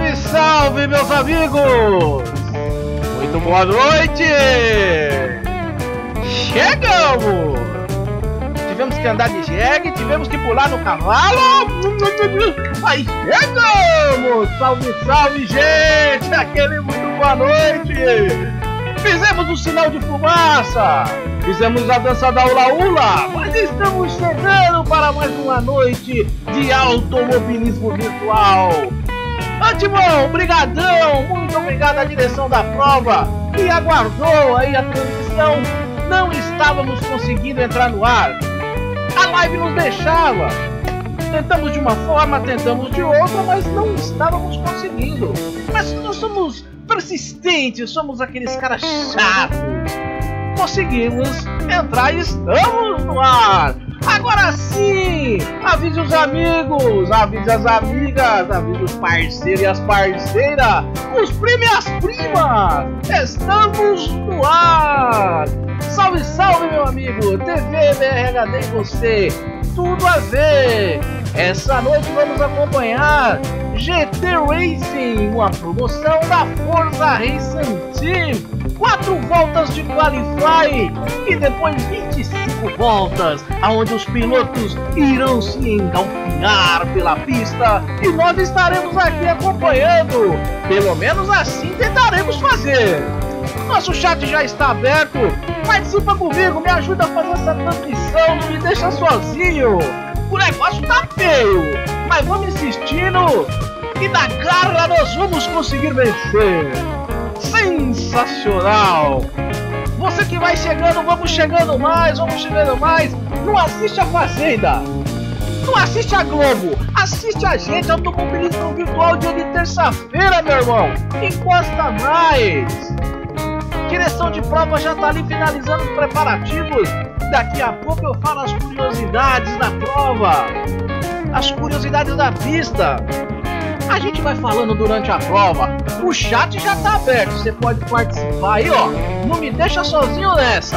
Salve, salve, meus amigos! Muito boa noite! Chegamos! Tivemos que andar de jegue, tivemos que pular no cavalo. Aí chegamos! Salve, salve, gente! Aquele muito boa noite! Fizemos o sinal de fumaça! Fizemos a dança da hula-hula! Mas estamos chegando para mais uma noite de automobilismo virtual! Timão, brigadão! Muito obrigado à direção da prova que aguardou aí a transmissão. Não estávamos conseguindo entrar no ar. A live nos deixava. Tentamos de uma forma, tentamos de outra, mas não estávamos conseguindo. Mas nós somos persistentes, somos aqueles caras chatos. Conseguimos entrar e estamos no ar. Agora sim, avise os amigos, avise as amigas, avise os parceiros e as parceiras, os primos e as primas. Estamos no ar. Salve, salve, meu amigo. TV BRHD e você, tudo a ver. Essa noite vamos acompanhar GT Racing, uma promoção da Forza Racing Team. 4 voltas de Qualify e depois 25 voltas, onde os pilotos irão se engalfinhar pela pista e nós estaremos aqui acompanhando. Pelo menos assim tentaremos fazer. Nosso chat já está aberto. Participa comigo, me ajuda a fazer essa transmissão, não me deixa sozinho. O negócio tá feio, mas vamos insistindo e na garra nós vamos conseguir vencer. Sensacional! Você que vai chegando, vamos chegando mais, vamos chegando mais. Não assiste a Fazenda, não assiste a Globo, assiste a gente, Automobilismo Virtual, dia de terça-feira, meu irmão. Encosta mais. Direção de prova já tá ali finalizando os preparativos. Daqui a pouco eu falo as curiosidades da prova, as curiosidades da pista. A gente vai falando durante a prova. O chat já tá aberto, você pode participar aí, ó. Não me deixa sozinho nessa.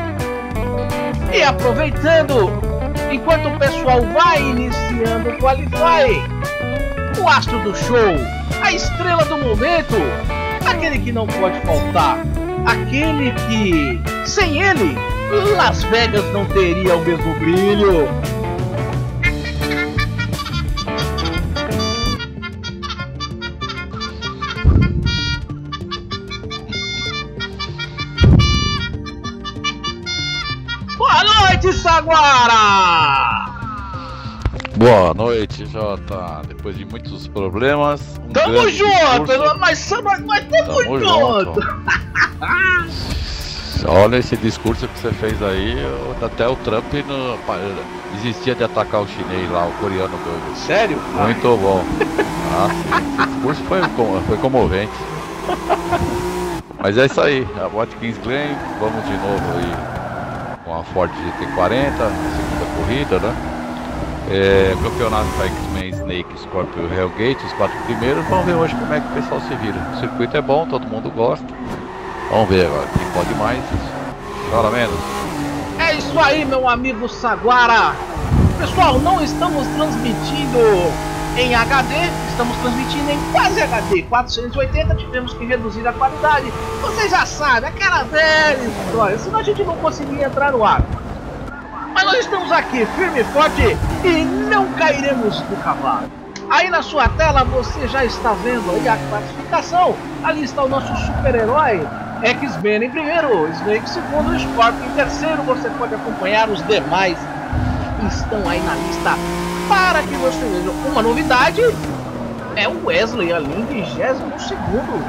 E aproveitando, enquanto o pessoal vai iniciando o Qualify, o astro do show, a estrela do momento, aquele que não pode faltar, aquele que, sem ele, Las Vegas não teria o mesmo brilho. Saguara! Boa noite, Jota. Depois de muitos problemas, tamo junto, mas tamo junto. Olha esse discurso que você fez aí, até o Trump desistia de atacar o chinês lá, o coreano doido. Sério? Muito bom. Esse discurso foi comovente. Mas é isso aí, a Watkins Glen, vamos de novo aí com a Ford GT40, segunda corrida, né? Campeonato da X-Men, Snake, Scorpio e Hellgate, os 4 primeiros. Vamos ver hoje como é que o pessoal se vira. O circuito é bom, todo mundo gosta. Vamos ver agora, quem pode mais, chora menos. É isso aí, meu amigo Saguara. Pessoal, não estamos transmitindo em HD, estamos transmitindo em quase HD, 480, tivemos que reduzir a qualidade. Vocês já sabem, aquela velha história, senão a gente não conseguia entrar no ar. Mas nós estamos aqui, firme e forte, e não cairemos do cavalo. Aí na sua tela você já está vendo aí a classificação. Ali está o nosso super-herói, X-Men em primeiro, Snake em segundo e Scorpion em terceiro. Você pode acompanhar os demais que estão aí na lista para que você veja. Uma novidade é o Wesley ali em 22º,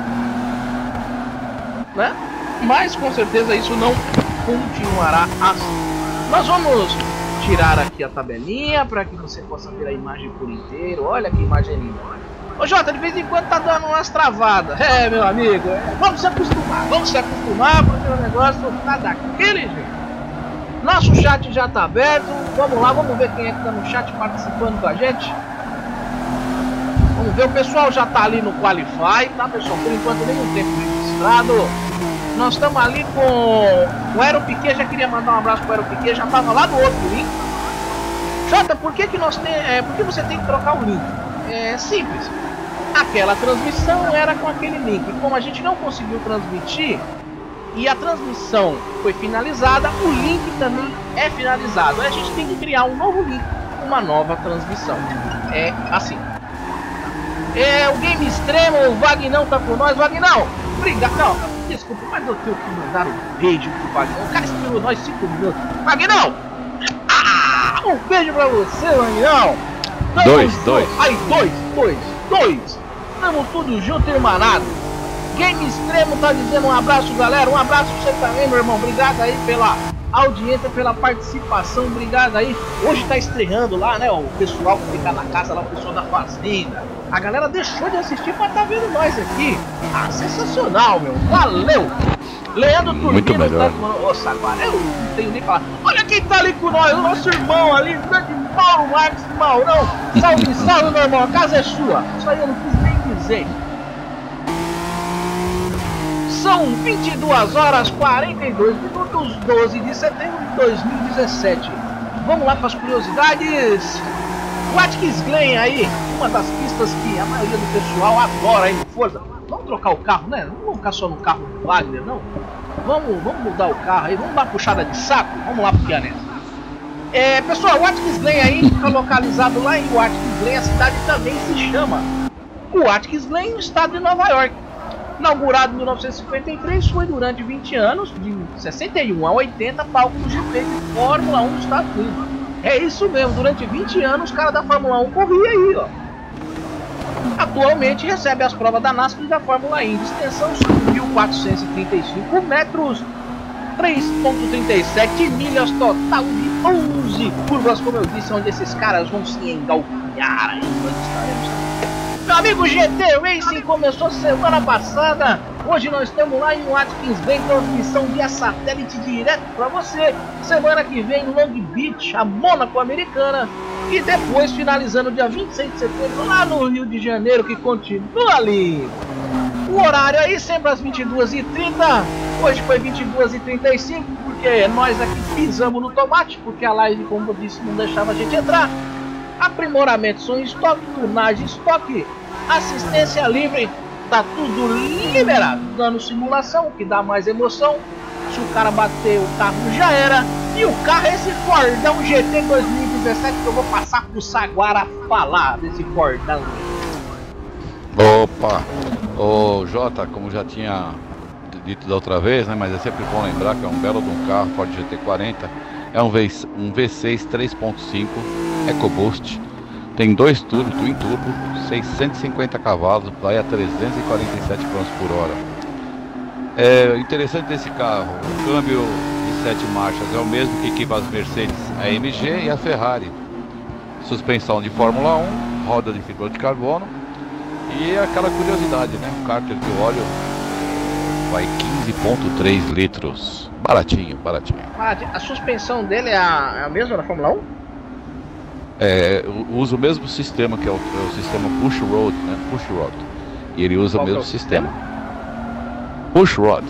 né? Mas com certeza isso não continuará assim. Nós vamos tirar aqui a tabelinha para que você possa ver a imagem por inteiro. Olha que imagem linda. Ô Jota, de vez em quando tá dando umas travadas. É, meu amigo, vamos se acostumar porque o negócio tá daquele jeito. Nosso chat já tá aberto. Vamos lá, vamos ver quem é que tá no chat participando com a gente. Vamos ver, o pessoal já tá ali no Qualify, tá, pessoal? Por enquanto nenhum tempo registrado. Nós estamos ali com o Aero Piquet, já queria mandar um abraço pro Aero Piquet, já tava lá no outro link. Jota, por que você tem que trocar o link? É simples. aquela transmissão era com aquele link. Como a gente não conseguiu transmitir e a transmissão foi finalizada, o link também é finalizado. A gente tem que criar um novo link, uma nova transmissão. É assim. O Game Extremo, o Vagnão tá com nós. Vagnão, obrigado. Não, desculpa, mas eu tenho que mandar um beijo pro Vagnão. O cara esperou nós 5 minutos. Vagnão! Um beijo pra você, Vagnão. Dois. Aí, dois. Tamo tudo junto, irmanado. Game Extremo tá dizendo um abraço, galera. Um abraço pra você também, meu irmão. Obrigado aí pela audiência, pela participação. Obrigado aí. Hoje tá estreando lá, né? O pessoal que fica na casa lá, o pessoal da Fazenda. A galera deixou de assistir pra tá vendo nós aqui. Ah, sensacional, meu. Valeu. Leandro Turbino. Muito melhor. Nossa, agora eu não tenho nem falar. Olha quem tá ali com nós, o nosso irmão ali, o grande Mauro Marques Maurão. Salve, salve, meu irmão. A casa é sua. Isso aí eu não quis nem dizer. São 22 horas 42 minutos, 12 de setembro de 2017. Vamos lá para as curiosidades. Watkins Glen aí, uma das pistas que a maioria do pessoal adora aí no Forza. Vamos trocar o carro, né? Não vamos ficar só no carro do Wagner, não. Vamos mudar o carro aí, vamos dar uma puxada de saco. Vamos lá pro Pianese. Pessoal, Watkins Glen aí, fica localizado lá em Watkins Glen. A cidade também se chama Watkins Glen, no estado de Nova York. Inaugurado em 1953, foi durante 20 anos, de 61 a 80, palco do GP de Fórmula 1 dos Estados Unidos. É isso mesmo, durante 20 anos, os caras da Fórmula 1 corriam aí, ó. Atualmente recebe as provas da NASCAR e da Fórmula E, de extensão 5.435 metros, 3,37 milhas, total de 11 curvas, como eu disse, onde esses caras vão se engalfinhar aí, nós estaremos. Meu amigo GT Racing começou semana passada. Hoje nós estamos lá em Watkins Glen, transmissão via satélite direto para você. Semana que vem em Long Beach, a Mônaco americana. E depois finalizando dia 26 de setembro lá no Rio de Janeiro, que continua ali. O horário aí sempre às 22h30. Hoje foi 22h35, porque nós aqui pisamos no tomate, porque a live, como eu disse, não deixava a gente entrar. Aprimoramento, som em estoque, tunagem em estoque, assistência livre, tá tudo liberado. Dando simulação, que dá mais emoção. Se o cara bater, o carro já era. E o carro é esse Fordão GT 2017 que eu vou passar pro Saguara falar desse Fordão. Opa! Ô Jota, como já tinha dito da outra vez, né? Mas é sempre bom lembrar que é um belo de um carro, Ford GT40. É um V6 3.5 EcoBoost, tem 2 turbos, Twin Turbo, 650 cavalos, vai a 347 km por hora. É interessante desse carro, o câmbio de 7 marchas é o mesmo que equipa as Mercedes AMG e a Ferrari. Suspensão de Fórmula 1, roda de fibra de carbono e aquela curiosidade, né? O cárter de óleo vai 15,3 litros. Baratinho. A suspensão dele é a mesma da Fórmula 1? Usa o mesmo sistema, que é o sistema Push Rod, né? Push Rod. E ele usa o mesmo sistema. Push Rod.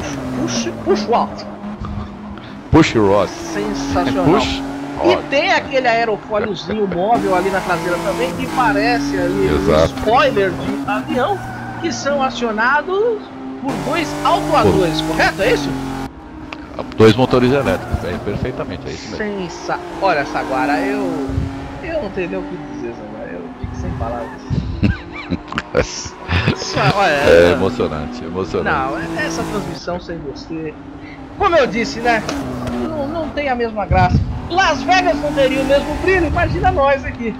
Push Rod. Sensacional. Push E tem aquele aerofóliozinho móvel ali na traseira também, que parece ali um spoiler de avião, que são acionados por 2 autoadores, correto? É isso? 2 motores elétricos, perfeitamente, é isso mesmo. Olha, Saguara, eu não tenho nem o que dizer, Saguara, eu fico sem palavras. É emocionante. Não, essa transmissão sem você, como eu disse, né, não tem a mesma graça. Las Vegas não teria o mesmo brilho, imagina nós aqui.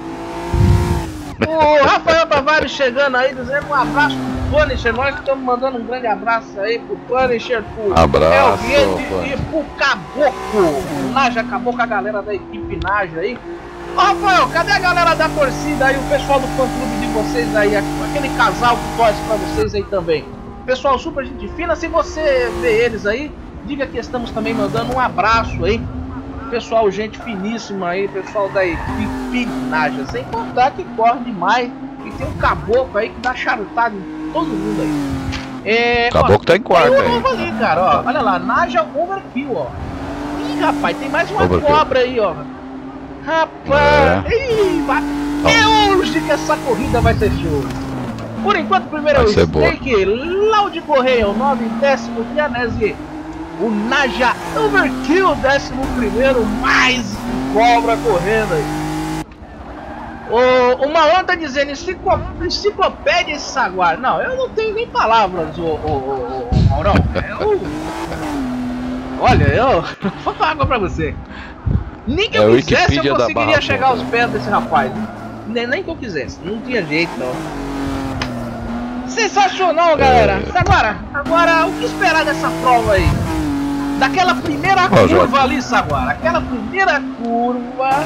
O Rafael Tavares chegando aí, dizendo um abraço pro Punisher. Nós estamos mandando um grande abraço aí pro Punisher, pro abraço, e pro Caboclo. O Naja acabou com a galera da equipe Naja aí. Ô Rafael, cadê a galera da torcida aí, o pessoal do fã clube de vocês aí, aquele casal que torce pra vocês aí também? Pessoal super gente fina, se você vê eles aí, diga que estamos também mandando um abraço aí. Pessoal, gente finíssima aí, pessoal da equipe Naja, sem contar que corre demais e tem um caboclo aí que dá charutada em todo mundo aí. Caboclo tá em quarto aí. Tem um ali, cara, ó, olha lá, Naja Overkill, ó. Ih, rapaz, tem mais uma cobra aí, ó. Rapaz, ih, hoje que essa corrida vai ser show. Por enquanto, primeiro é o Snake, Laude Correia, o 9, 10º, Vianese, o Naja Overkill, 11º, mais cobra correndo aí. O Malon tá dizendo enciclopédia esse Saguar. Não, eu não tenho nem palavras, Maurão. Olha, eu vou falar água pra você. Nem que eu quisesse eu conseguiria chegar aos pés desse rapaz. Nem que eu quisesse, não tinha jeito não. Sensacional, galera. Agora, o que esperar dessa prova aí? Daquela primeira curva ali, Saguar. Aquela primeira curva...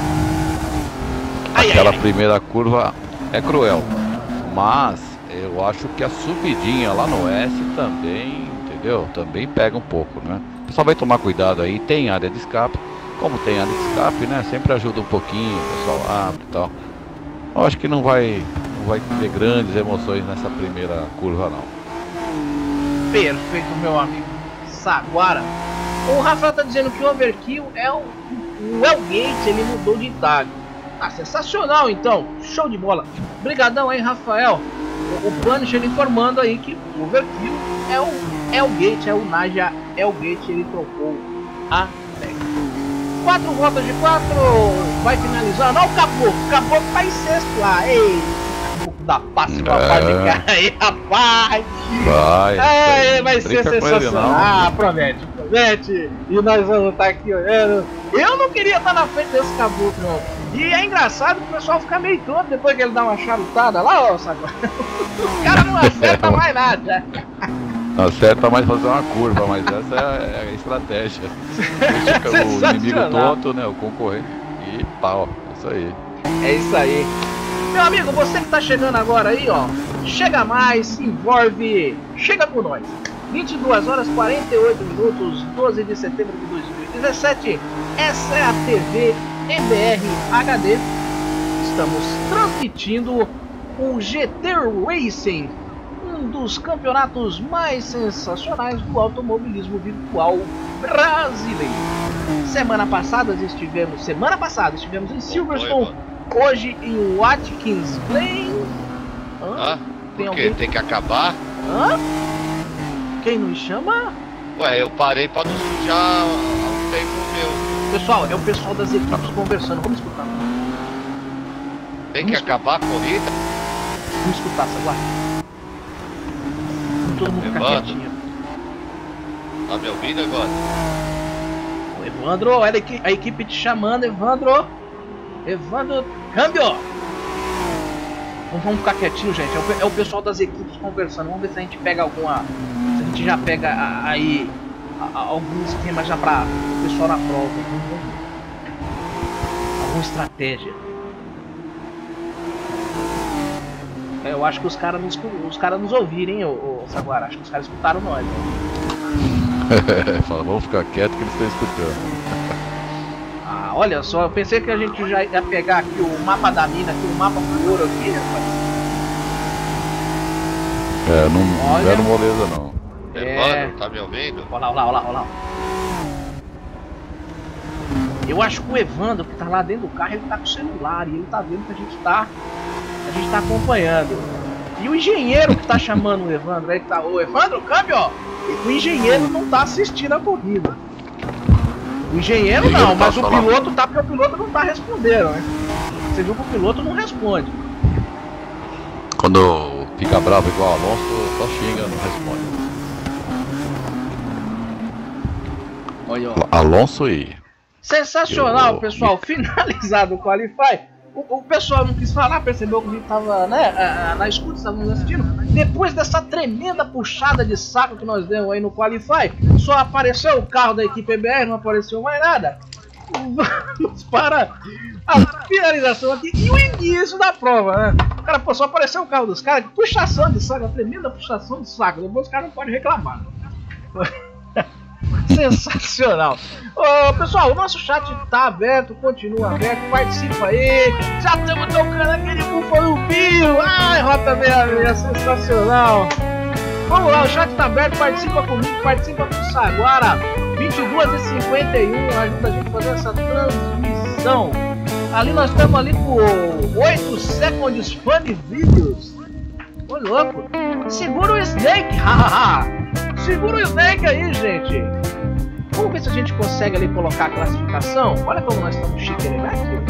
Aquela primeira curva é cruel, mas eu acho que a subidinha lá no S também, entendeu? Também pega um pouco, né? Só vai tomar cuidado aí, tem área de escape, como tem área de escape, né? Sempre ajuda um pouquinho, o pessoal abre e tal. Eu acho que não vai ter grandes emoções nessa primeira curva não. Perfeito, meu amigo Saguara. O Rafael tá dizendo que o Overkill é o Hellgate, ele mudou de idade. Ah, sensacional então, show de bola. Obrigadão aí, Rafael. O Punisher informando aí que o Overkill é o Hellgate, é o Naja Hellgate, ele trocou a técnica. 4 voltas de 4, vai finalizando. Olha o Caboclo tá em sexto lá. Ei, Caboclo da passe pra parte de cá aí, rapaz. Vai ser sensacional. Ah, promete. E nós vamos estar aqui olhando. Eu não queria estar na frente desse Caboclo, não. E é engraçado que o pessoal fica meio tonto depois que ele dá uma charutada lá, ó, sabe? O cara não acerta mais nada. Não acerta mais fazer uma curva, mas essa é a estratégia. Deixa o inimigo tonto, né? O concorrente. E pau, isso aí. É isso aí. Meu amigo, você que tá chegando agora aí, ó. Chega mais, se envolve, chega com nós. 22 horas 48 minutos, 12 de setembro de 2017. Essa é a TV MBR HD. Estamos transmitindo o GT Racing, um dos campeonatos mais sensacionais do automobilismo virtual brasileiro. Semana passada estivemos em Silverstone, hoje em Watkins Glen. Por quê? Tem que acabar? Quem nos chama? Ué, eu parei pra não sujar um tempo meu. Pessoal, é o pessoal das equipes conversando. Vamos escutar. Tem que acabar a corrida? Vamos escutar, Saguar. Todo mundo ficar quietinho. Tá me ouvindo agora? O Evandro, olha a equipe te chamando, Evandro. Evandro, câmbio! Vamos ficar quietinho, gente. É o pessoal das equipes conversando. Vamos ver se a gente pega alguma... Se a gente já pega aí... algum esquema já para o pessoal na prova, alguma estratégia. Eu acho que os caras nos ouviram, hein, o Saguara. Acho que os caras escutaram nós. Fala, vamos ficar quieto que eles estão escutando. Olha só, eu pensei que a gente já ia pegar aqui o mapa da mina, aqui o mapa pro ouro aqui, rapaz. Não deram moleza não. Evandro, tá me ouvindo? Olha lá. Eu acho que o Evandro que tá lá dentro do carro, ele tá com o celular e ele tá vendo que a gente tá acompanhando. E o engenheiro que tá chamando o Evandro aí, que tá, ô Evandro, câmbio, ó. O engenheiro não tá assistindo a corrida. O engenheiro não, mas o piloto tá, porque o piloto não tá respondendo, né? Você viu que o piloto não responde. Quando fica bravo igual o Alonso, só xinga, não responde. Olha, Alonso e... Sensacional, pessoal. Finalizado o Qualify. O pessoal não quis falar, percebeu que a gente tava, né, na escuta, estávamos assistindo. Depois dessa tremenda puxada de saco que nós demos aí no Qualify, só apareceu o carro da equipe EBR, não apareceu mais nada. Vamos para a finalização aqui e o início da prova, né? Cara, pô, só apareceu o carro dos caras, que puxação de saco, uma tremenda puxação de saco. Depois os caras não podem reclamar. Sensacional. Pessoal, o nosso chat tá aberto, continua aberto, participa aí. Já estamos tocando aquele Buffalo Bill. Ai, Rota 66, sensacional. Vamos lá, o chat tá aberto, participa comigo, participa com o Saguara. 22h51, ajuda a gente a fazer essa transmissão. Ali nós estamos ali com 8 seconds funny videos. Ô louco. Segura o Snake, hahaha. Segura o Snake aí, gente. Vamos ver se a gente consegue ali colocar a classificação. Olha como nós estamos chique aqui.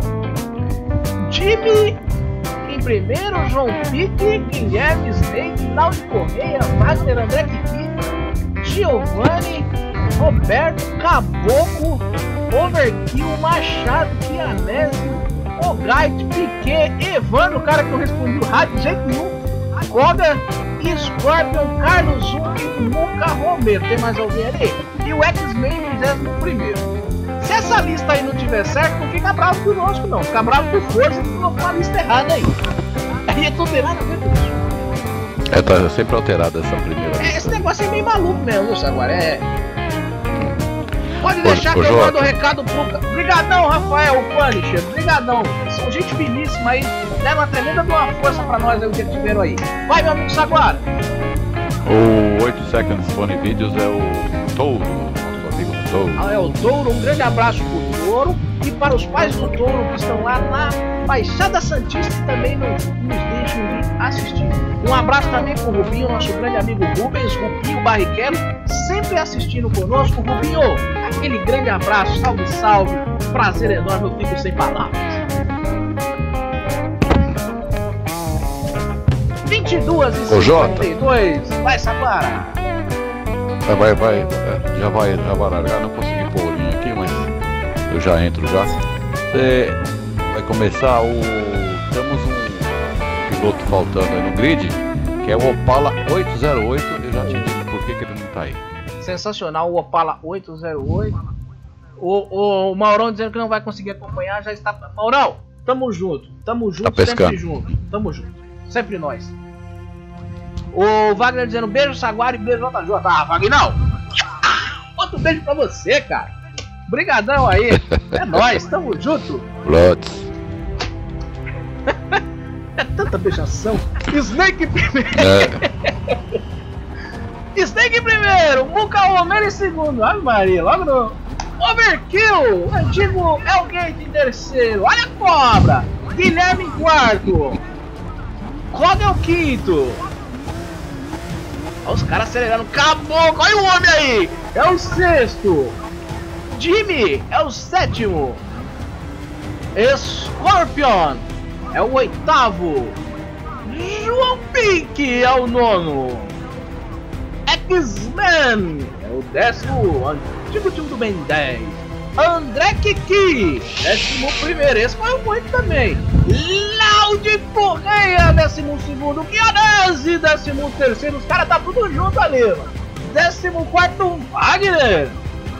Jimmy em primeiro, João Pique, Guilherme, Snake, Claudio Correia, Wagner, André Kiki, Giovanni, Roberto, Caboclo, Overkill, Machado, Pianese, Ogait, Piquet, Evandro, o cara que eu respondi o rádio de jeito nenhum, Koga, Scorpion, Carlos Zung e Muca Romero. Tem mais alguém ali? E o X-Men 21º. Se essa lista aí não tiver certo, não fica bravo conosco não. Fica bravo com força que colocou a lista errada aí. Aí é tudo errado mesmo. É, tá sempre alterada essa primeira lista. Esse negócio é meio maluco mesmo, isso agora é... Pode deixar que eu mando o recado pro... Obrigadão, Rafael, o Punisher. Obrigadão. São gente finíssima aí. Leva uma tremenda de uma força pra nós aí o dia que tiveram aí. Vai, meu amigo Saguara. O 8 Seconds Funny Videos é o Touro, nosso amigo Touro. Ah, é o Touro. Um grande abraço pro Touro. E para os pais do Touro que estão lá na Baixada Santista e também nos deixam de assistir. Um abraço também pro Rubinho, nosso grande amigo Rubens, Rubinho Barrichello, sempre assistindo conosco. Rubinho, aquele grande abraço, salve, salve, prazer enorme, eu fico sem palavras. 22h52, vai Saguara. Já vai largar, não consegui pôr o linha aqui, mas eu já entro já. Você vai começar temos um piloto faltando aí no grid, que é o Opala 808, eu já te digo por que ele não tá aí. Sensacional, o Opala 808. O Maurão dizendo que não vai conseguir acompanhar, já está... Maurão, tamo junto, tá sempre junto, tamo junto, sempre nós. O Wagner dizendo beijo Saguara e beijo JJ. Ah, Wagner, não! Outro beijo pra você, cara. Brigadão aí, é nóis, tamo junto. Lotes. É tanta beijação. Snake primeiro. Snake primeiro, Muca Romero em segundo. Ai Maria, logo no Overkill, antigo Hellgate em terceiro. Olha a cobra. Guilherme em quarto. Roda é o quinto. Olha os caras acelerando. Caboclo, olha o homem aí. É o sexto. Jimmy é o sétimo. Scorpion é o oitavo. João Pink é o nono. X-Men é o décimo. Antigo time do Ben 10. André Kiki, 11º. Esse foi muito também. Claudio Correia, 12º. Pianese, 13º. Os caras tá tudo junto ali, mano. 14º, Wagner.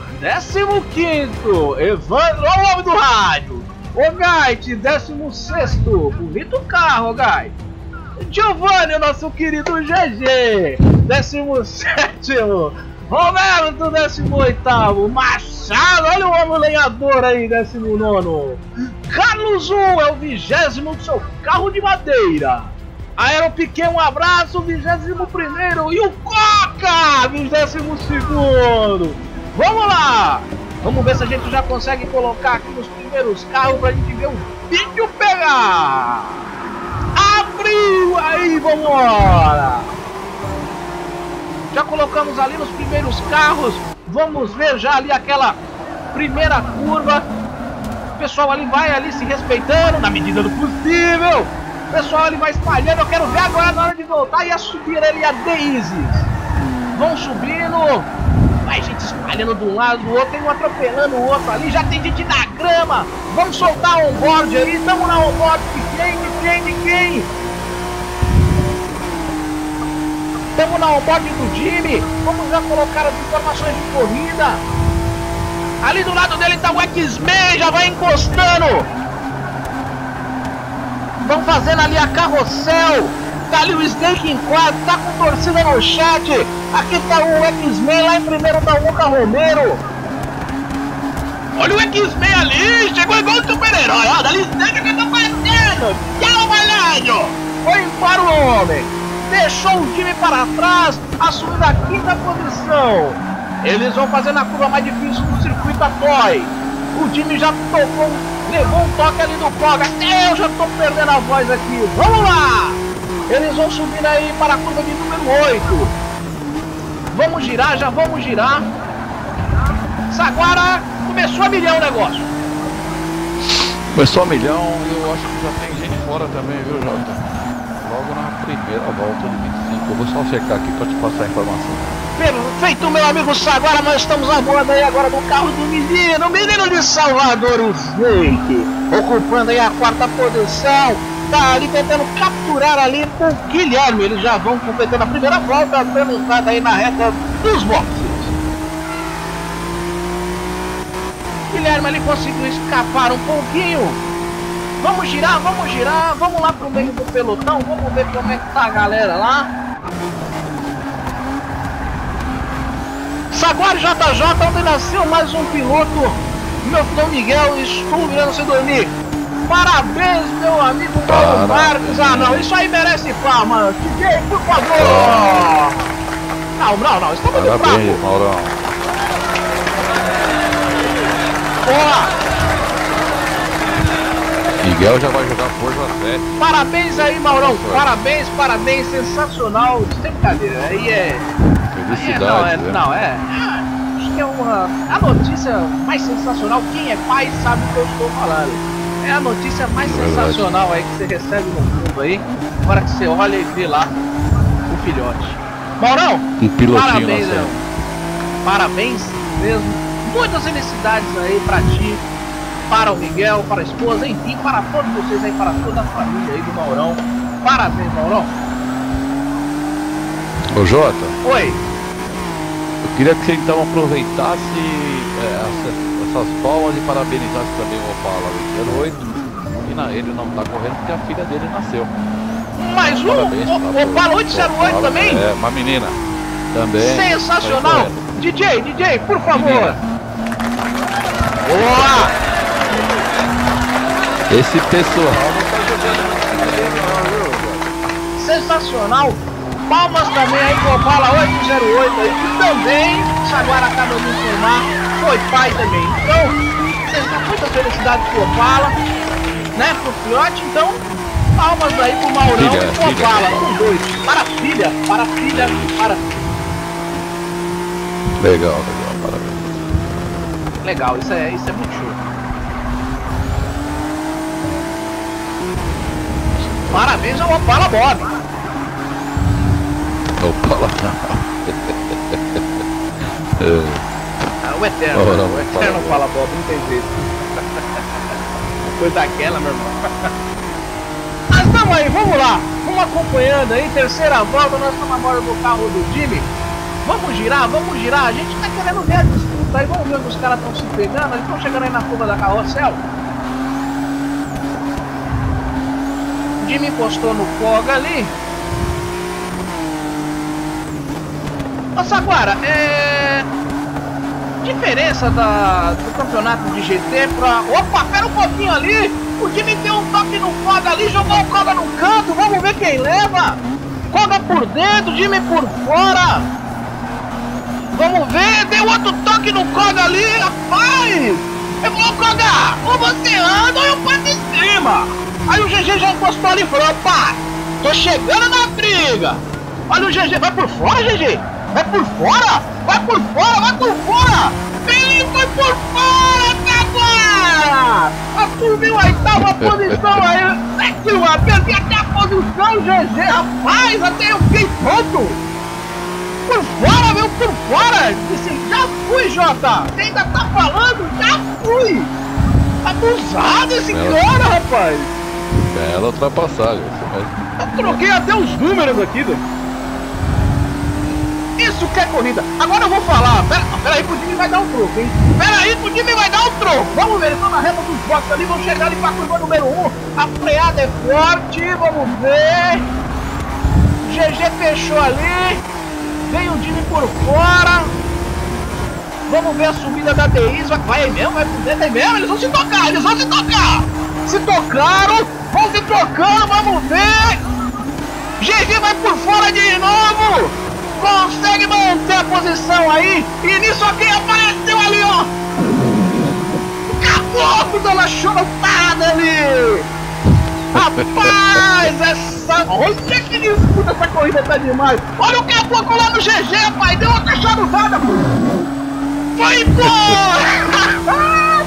15º, Evandro, olha o homem do rádio. Ogait, 16º. Bonito carro, Ogait. Giovanni, o nosso querido GG, 17º. Roberto, 18º. Machado, olha o homem lenhador aí, 19º. Carlos é o 20º do seu carro de madeira. Aero Piquet, um abraço, 21º. E o Coca, 22º. Vamos lá! Vamos ver se a gente já consegue colocar aqui nos primeiros carros pra gente ver o vídeo pegar! Abriu! Aí, vambora! Já colocamos ali nos primeiros carros. Vamos ver já ali aquela primeira curva. O pessoal ali vai ali se respeitando na medida do possível. O pessoal ali vai espalhando. Eu quero ver agora na hora de voltar e a subir ali a Daisy. Vão subindo. Vai gente espalhando de um lado do outro, tem um atropelando o outro ali, já tem gente na grama. Vamos soltar o onboard aí, estamos na onboard de quem? Estamos na onboard do Jimmy, vamos já colocar as informações de corrida. Ali do lado dele está o X-Men, já vai encostando. Vão fazendo ali a carrossel. Tá ali o Snake em quarto, tá com torcida no chat. Aqui tá o X-Men, lá em primeiro tá o Muca Romero. Olha o X-Men ali, chegou igual o super-herói. Ó, dali Snake que tá batendo. Tchau, malhado. Foi embora o homem. Deixou o time para trás, assumindo a quinta posição. Eles vão fazendo a curva mais difícil do circuito a Toy. O time já levou um toque ali do Koga. Eu já tô perdendo a voz aqui. Vamos lá! Eles vão subindo aí para a curva de número 8. Vamos girar, já vamos girar. Saguara começou a milhão o negócio. Começou a milhão e eu acho que já tem gente fora também, viu, Jota? Logo na primeira volta de 25. Eu vou só checar aqui para te passar a informação. Perfeito, meu amigo Saguara, nós estamos a bordo aí agora do carro do menino de Salvador, o Fake, ocupando aí a 4ª posição, tá ali tentando capturar ali o Guilherme. Eles já vão completando a primeira volta, dando entrada aí na reta dos boxes. Guilherme ali conseguiu escapar um pouquinho. Vamos girar, vamos lá pro meio do pelotão, vamos ver como é que tá a galera lá. Saguara JJ, onde nasceu mais um piloto, meu Dom Miguel, estou virando sem dormir. Parabéns, meu amigo Mauro Marques. Ah, não, isso aí merece palmas. DJ, por favor. Não, isso tá muito fraco. Parabéns, Maurão. Boa. Miguel já vai jogar Forza 7. Parabéns aí, Maurão. Parabéns, sensacional. Sem brincadeira, aí é... Felicidade, acho que é a notícia mais sensacional. Quem é pai sabe o que eu estou falando. É a notícia mais sensacional aí que você recebe no mundo aí. Agora que você olha e vê lá o filhote. Maurão, um pilotinho, parabéns, Léo. Parabéns mesmo. Muitas felicidades aí pra ti, para o Miguel, para a esposa, enfim, para todos vocês aí, para toda a família aí do Maurão. Parabéns, Maurão. Ô Jota. Oi. Eu queria que você então aproveitasse essas palmas e parabenizasse também o Opala 08. E ele não tá correndo porque a filha dele nasceu. Mas o Opala 808 também? É, uma menina. Também. Sensacional. DJ, por favor. Menina. Boa. Esse pessoal não tá jogando muito. Sensacional. Palmas também aí pro Opala 808 aí, que também, Saguara acaba de informar, foi pai também. Então, muita felicidade pro Opala, né, pro filhote. Então, palmas aí pro Maurão e pro Opala, os dois. Para a filha. Legal, parabéns. Legal, isso é muito show. Parabéns ao Opala Bob. Opala o Eterno fala Bob, não tem jeito. Coisa daquela, meu irmão. Mas estamos aí, vamos lá. Vamos acompanhando aí, terceira volta, nós estamos agora no carro do Jimmy. Vamos girar, a gente tá querendo ver a disputa aí, vamos ver onde os caras estão se pegando, eles estão chegando aí na curva da carrossel. O Jimmy encostou no Koga ali. Ô Saguara, diferença do campeonato de GT pra... Opa, pera um pouquinho ali! O Jimmy deu um toque no Koga ali, jogou o Koga no canto, vamos ver quem leva! Koga por dentro, Jimmy por fora! Vamos ver, deu outro toque no Koga ali, rapaz! Ô Koga, ou você anda ou eu passo em cima! Aí o GG já encostou ali e falou, opa, tô chegando na briga! Olha o GG, vai por fora, GG! Vai por fora! Ele foi por fora, Saguara! Assumiu a 8ª posição aí! Sétima, perdi até a posição, GG, rapaz! Até eu fiquei pronto! Por fora, meu, por fora! Disse, já fui, Jota! Você ainda tá falando? Já fui! Abusado esse cara, rapaz! Bela ultrapassagem. Eu troquei até os números aqui, velho! Isso que é corrida. Agora eu vou falar. Pera aí que o Jimmy vai dar um troco, hein? Vamos ver, eles estão na reta dos boxes ali. Vão chegar ali pra curva número 1. A freada é forte. Vamos ver. GG fechou ali. Vem o Jimmy por fora. Vamos ver a subida da DIS. Vai mesmo, vai por dentro, é mesmo. Eles vão se tocar, Se tocaram. Vão se trocando, vamos ver. GG vai por fora de novo. Consegue manter a posição aí. E nisso aqui apareceu ali, ó. Caboclo dando uma churupada ali. Rapaz, é Olha que disputa, essa corrida tá demais. Olha o caboclo lá no GG, rapaz. Deu outra charuzada. Foi embora.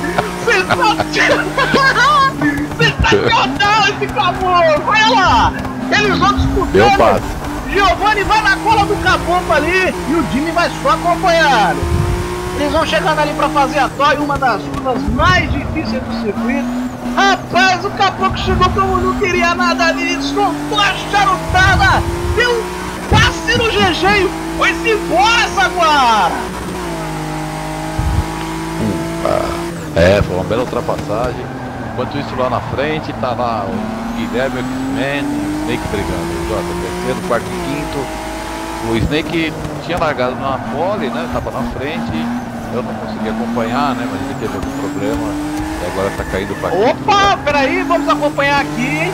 Sensacional esse caboclo. Olha lá. Eles vão disputando. Giovanni vai na cola do caboclo ali e o Jimmy vai só acompanhando. Eles vão chegando ali pra fazer a toy, uma das curvas mais difíceis do circuito. Rapaz, o caboclo chegou como não queria nada ali, soltou a charutada, deu um passe no GG e foi-se embora, Saguara. Foi uma bela ultrapassagem. Enquanto isso, lá na frente tá lá o Guilherme, o X-Men, o Snake brigando. Jota, terceiro, quarto e quinto. O Snake tinha largado na pole, né? Tava na frente. Eu não consegui acompanhar, né? Mas ele teve algum problema. E agora tá caindo pra quinto. Opa, peraí, vamos acompanhar aqui.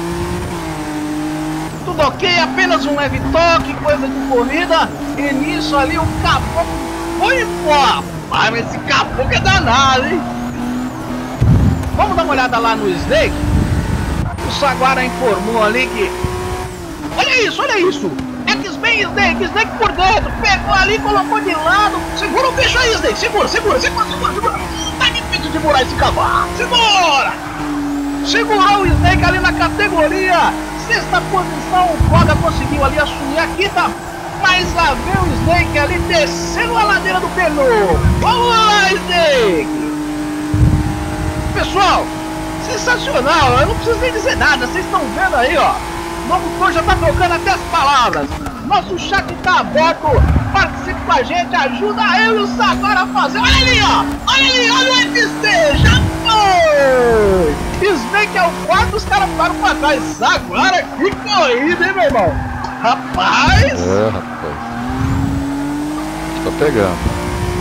Tudo ok, apenas um leve toque, coisa de corrida. E nisso ali o caboclo foi embora. Mas esse caboclo é danado, hein? Vamos dar uma olhada lá no Snake. O Saguara informou ali que... Olha isso, olha isso. X-Men Snake, Snake por dentro. Pegou ali, colocou de lado. Segura o bicho aí, Snake. Segura. Tá difícil de segurar esse cavalo. Segura. Segurou o Snake ali na categoria. Sexta posição, o Koga conseguiu ali assumir a quinta. Mas lá vem o Snake ali descendo a ladeira do pneu. Vamos lá, Snake. Pessoal, sensacional, eu não preciso nem dizer nada, vocês estão vendo aí, ó. O locutor já tá trocando até as palavras. Nosso chat tá aberto, participe com a gente, ajuda eu e o Saguara a fazer. Olha ali, ó, olha o FC, já foi. Snake é o quarto, os caras ficaram pra trás. Saguara, que corrida, hein, meu irmão. Rapaz. Rapaz. Tô pegando.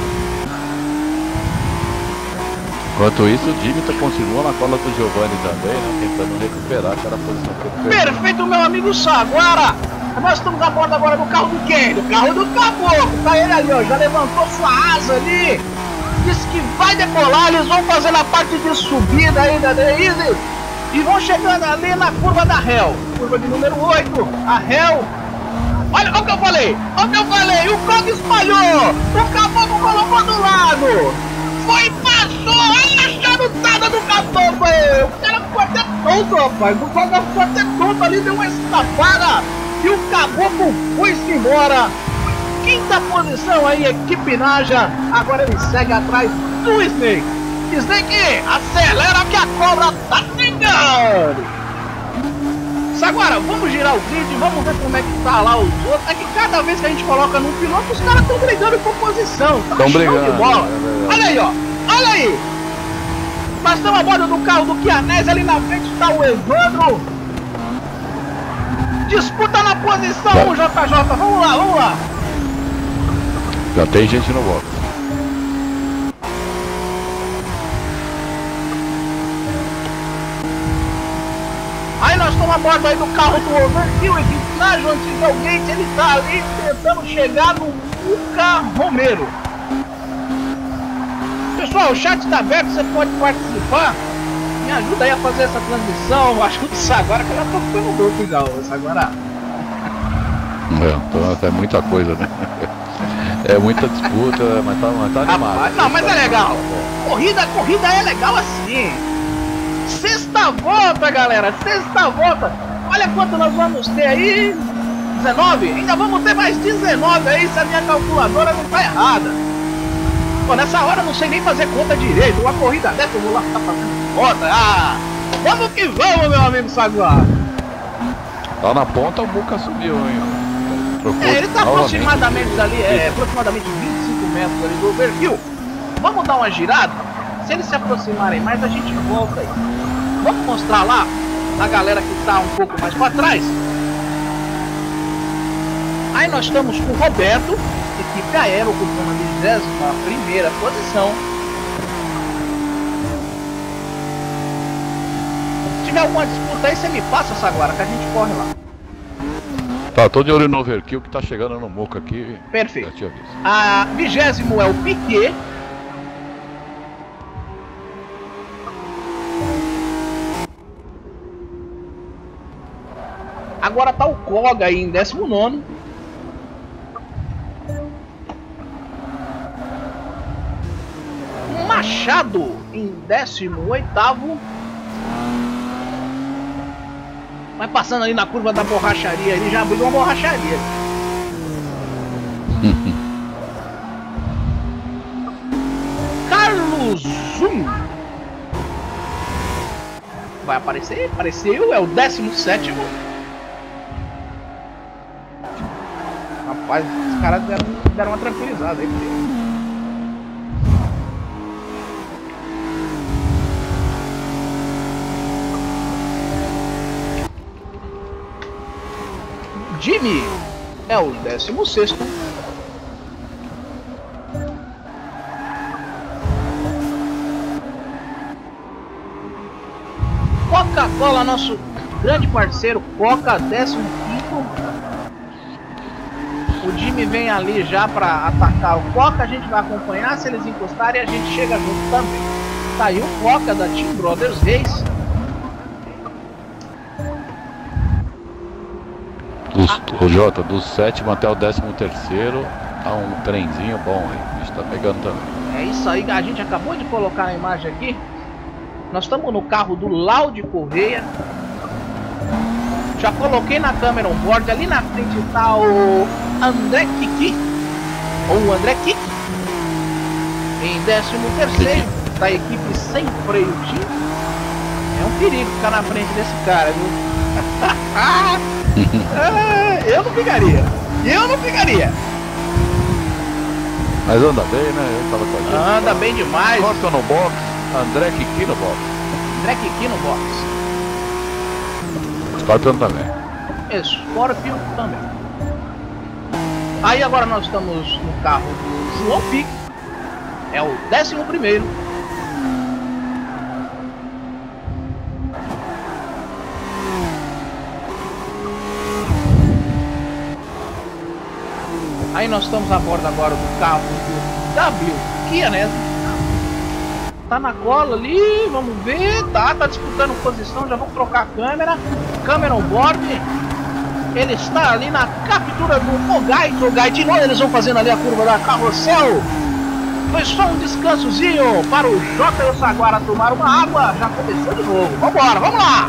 Enquanto isso, o Jimmy continua na cola do Giovanni também, né, tentando recuperar aquela posição que ele perdeu. Perfeito, meu amigo Saguara. Nós estamos a bordo agora do carro do quem? Do carro do caboclo. Tá ele ali, ó, já levantou sua asa ali. Disse que vai decolar, eles vão fazer na parte de subida aí da Easy. E vão chegando ali na curva da Hell. Curva de número 8, a Hell. Olha o que eu falei, o Koga espalhou. O caboclo colocou do lado. Foi, passou, olha a charutada do caboclo. O cara ficou até tonto, rapaz. O Koga ficou até tonto ali, deu uma escapada. E o caboclo foi-se embora. Quinta posição aí, equipe Naja. Agora ele segue atrás do Snake. Snake, acelera que a cobra tá pingando. Agora, vamos girar o grid, vamos ver como é que tá lá os outros. É que cada vez que a gente coloca no piloto, os caras estão brigando por posição. Estão brigando. De bola. Olha aí, ó. Olha aí. Nós estamos a bordo do carro do Chianese. Ali na frente está o Evandro. Disputa na posição, o JJ. Vamos lá. Já tem gente no box. Aí nós estamos a bordo aí do carro do Overkill, equipe Naja, o antigo Gate, ele tá ali tentando chegar no Luca Romero. Pessoal, o chat tá aberto, você pode participar. Me ajuda aí a fazer essa transmissão. Ajuda isso agora que eu já tô ficando louco, igual isso agora. Então é muita coisa, né? É muita disputa, mas tá animado. Não, mas é legal. Corrida é legal assim. Sexta volta, galera, sexta volta. Olha quanto nós vamos ter aí. 19? Ainda vamos ter mais 19 aí, se a minha calculadora não tá errada. Pô, nessa hora eu não sei nem fazer conta direito. Uma corrida dessa eu vou lá ficar fazendo conta. Vamos que vamos, meu amigo Saguara. Lá na ponta o Muca subiu, hein? Ele tá aproximadamente ali, aproximadamente 25 metros ali do Overkill. Vamos dar uma girada? Se eles se aproximarem mais, a gente volta aí. Vamos mostrar lá a galera que tá um pouco mais para trás. Aí nós estamos com o Roberto, equipe Aero, ocupando a 21ª posição. Se tiver alguma disputa aí, você me passa, Saguara, que a gente corre lá. Tá, tô de olho no Overkill que tá chegando no Muca aqui. Perfeito. A 20º é o Piquet. Agora tá o Koga aí em 19º. Machado em 18º. Vai passando ali na curva da borracharia, ele já abriu uma borracharia. Carlos Zoom. Vai aparecer? Apareceu, é o 17º. Rapaz, os caras deram uma tranquilizada aí. Jimmy é o 16º. Coca-Cola, nosso grande parceiro, Coca, 15º. O Jimmy vem ali já para atacar o Coca, a gente vai acompanhar, se eles encostarem a gente chega junto também. Tá aí o Coca da Team Brothers Race. O Jota, do 7º até o 13º, há um trenzinho bom aí, a gente tá pegando também. É isso aí, a gente acabou de colocar na imagem aqui. Nós estamos no carro do Laudi Correia. Já coloquei na câmera on board, ali na frente tá o André Kiki, ou o André Kiki. Em 13º, da equipe Sem Freio Team. É um perigo ficar na frente desse cara, viu? Eu não ficaria. Mas anda bem, né? Eu tava com a gente. Anda bem demais. Scorpion no box, André Kiki no box. André Kiki no box. Scorpion também. Scorpion também. Aí agora nós estamos no carro do João Pique. É o 11º. Aí nós estamos a bordo agora do carro do W Chianese. Tá na cola ali, vamos ver, tá disputando posição, já vamos trocar a câmera on board. Ele está ali na captura do Ogait de novo, eles vão fazendo ali a curva da Carrossel. Foi só um descansozinho para o Jota e o Saguara tomar uma água, já começou de novo, vambora, vamos lá!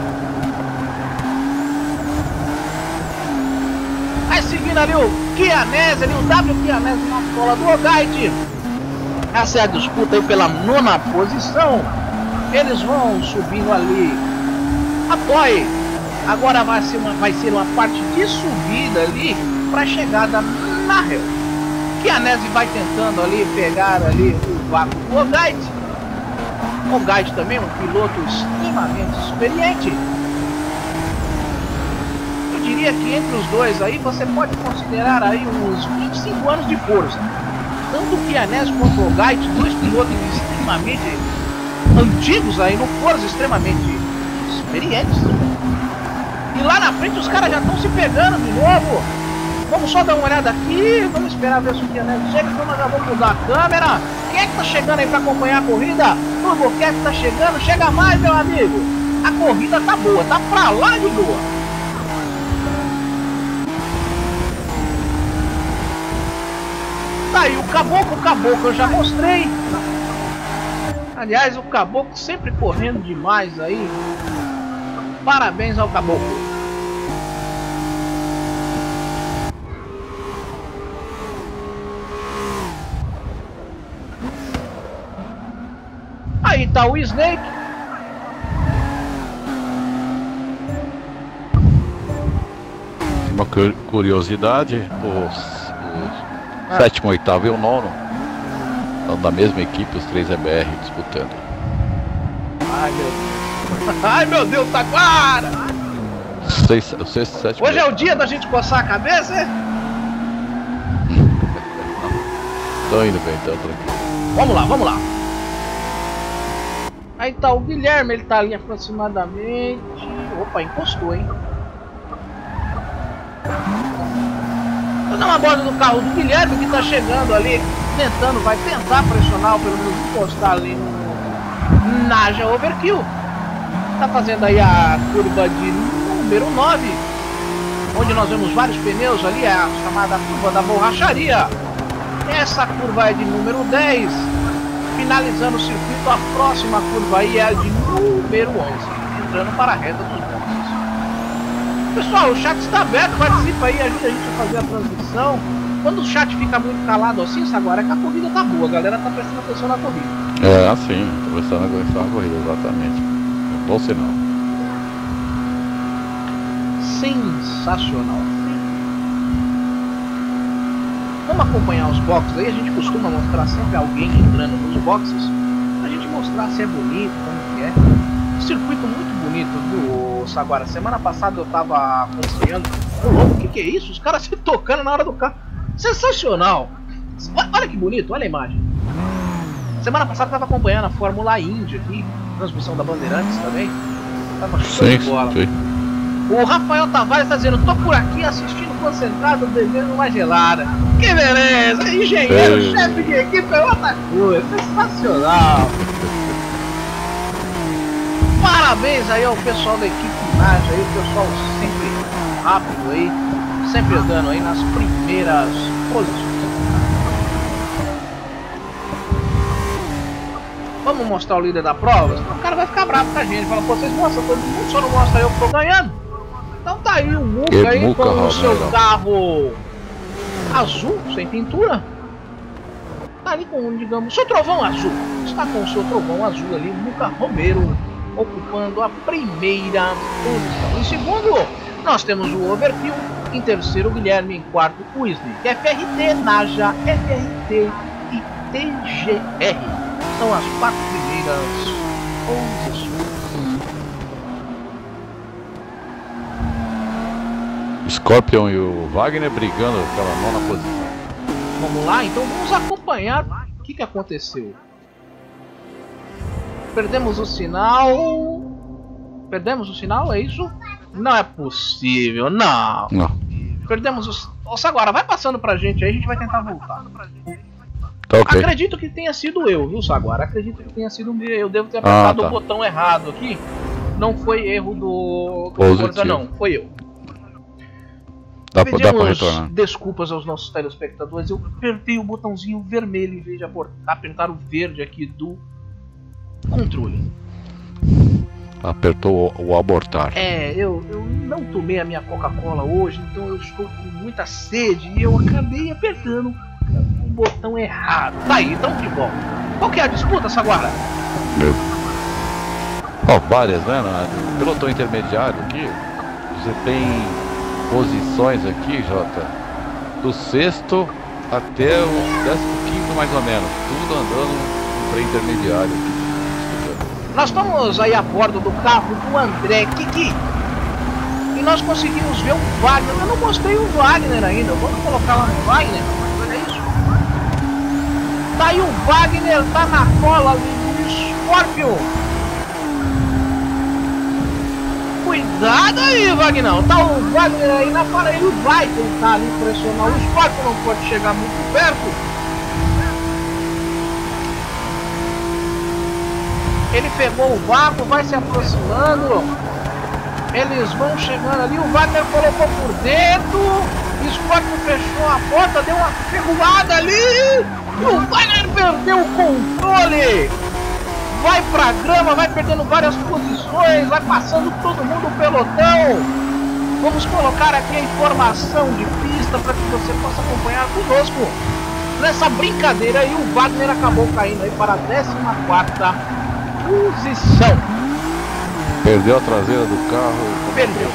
Vai seguindo ali o Chianese, ali o W Chianese na cola do Ogait. Essa é a disputa aí pela 9ª posição. Eles vão subindo ali. Apoie. Agora vai ser uma parte de subida ali para chegada na reta. Chianese vai tentando ali pegar ali o vácuo do Ogait. Ogait também um piloto extremamente experiente. Eu diria que entre os dois aí você pode considerar aí uns 25 anos de força. Tanto o Chianese quanto o Ogait, dois pilotos extremamente antigos aí no Forza, extremamente experientes. E lá na frente os caras já estão se pegando de novo. Vamos só dar uma olhada aqui, vamos esperar ver se o Chianese chega, então nós já vamos mudar a câmera. Quem é que tá chegando aí para acompanhar a corrida? Turbocat tá chegando, chega mais, meu amigo. A corrida tá boa, tá pra lá de boa. Tá aí o Caboclo eu já mostrei. Aliás, o Caboclo sempre correndo demais aí. Parabéns ao Caboclo. Aí tá o Snake. Uma curiosidade, o 7º, 8º e o 9º estão da mesma equipe, os 3 EBR disputando. Ai meu Deus, Taquara! 6, 7. Hoje é o dia da gente coçar a cabeça, é? Tô indo bem, então tranquilo. Vamos lá. Aí tá o Guilherme, ele tá ali aproximadamente. Opa, encostou, hein? Tô dando uma borda do carro do Guilherme que tá chegando ali, vai tentar pressionar, ou pelo menos encostar ali no Naja Overkill. Tá fazendo aí a curva de número 9. onde nós vemos vários pneus ali, é a chamada curva da borracharia. Essa curva é de número 10. Finalizando o circuito, a próxima curva aí é a de número 11, entrando para a reta dos boxes. Pessoal, o chat está aberto, participa aí, ajuda a gente a fazer a transmissão. Quando o chat fica muito calado assim, agora é que a corrida tá boa, a galera tá prestando atenção na corrida. É, assim, tô prestando atenção na corrida, exatamente. Bom sinal. Sensacional. Vamos acompanhar os boxes aí, a gente costuma mostrar sempre alguém entrando nos boxes, pra gente mostrar se é bonito, como que é. Circuito muito bonito do Saguara. Semana passada eu tava acompanhando. O que é isso? Os caras se tocando na hora do carro. Sensacional! Olha que bonito, olha a imagem. Semana passada eu tava acompanhando a Fórmula Indy aqui, transmissão da Bandeirantes também. Tava show de bola. O Rafael Tavares tá dizendo: tô por aqui assistindo concentrado, bebendo uma gelada. Que beleza! Engenheiro, chefe de equipe é outra coisa. Sensacional! Parabéns aí ao pessoal da equipe Imagem aí, o pessoal sempre rápido aí, sempre andando aí nas primeiras posições. Vamos mostrar o líder da prova? Senão o cara vai ficar bravo com a gente. Fala: pô, vocês mostram todo mundo, só não mostra eu que tô ganhando. Então tá aí o Muca aí com o seu carro azul, sem pintura. Tá ali com, digamos, seu trovão azul. Está com o seu trovão azul ali, o Muca Romero ocupando a primeira posição. Em segundo, nós temos o Overkill. Em terceiro, Guilherme. Em quarto, o Slick. FRT, Naja, FRT e TGR. São as 4 primeiras posições. Scorpion e o Wagner brigando pela nona posição. Vamos lá, então vamos acompanhar o que aconteceu. Perdemos o sinal. Perdemos o sinal, é isso? Não é possível, não. Perdemos o... Nossa, agora vai passando pra gente aí, a gente vai tentar voltar. Tá, okay. Acredito que tenha sido eu, viu, Saguara? Acredito que tenha sido eu. Eu devo ter apertado o botão errado aqui. Não foi erro do Forza, não. Foi eu. Dá pra retornar. Desculpas aos nossos telespectadores. Eu apertei o botãozinho vermelho em vez de apertar o verde aqui do controle. Apertou o abortar. É, eu não tomei a minha Coca-Cola hoje, então eu estou com muita sede e eu acabei apertando o botão errado. Tá aí, então que bom. Qual que é a disputa, Saguara? Várias, né? No pelotão intermediário aqui, você tem posições aqui, Jota, do 6º até o 15º mais ou menos, tudo andando para intermediário aqui. Nós estamos aí a bordo do carro do André Kiki e nós conseguimos ver o Wagner. Eu não mostrei o Wagner ainda, vamos colocar lá no Wagner, olha isso. Tá aí o Wagner, tá na cola ali do Scorpion. Cuidado aí, Wagner. Tá o Wagner aí na fala, ele vai tentar ali pressionar o Scorpion, não pode chegar muito perto. Ele pegou o vácuo, vai se aproximando. Eles vão chegando ali. O Wagner colocou por dentro. O Scorpion fechou a porta, deu uma ferroada ali. E o Wagner perdeu o controle. Vai pra grama, vai perdendo várias posições. Vai passando todo mundo o pelotão. Vamos colocar aqui a informação de pista para que você possa acompanhar conosco nessa brincadeira. E o Wagner acabou caindo aí para a 14ª posição. Perdeu a traseira do carro. Perdeu.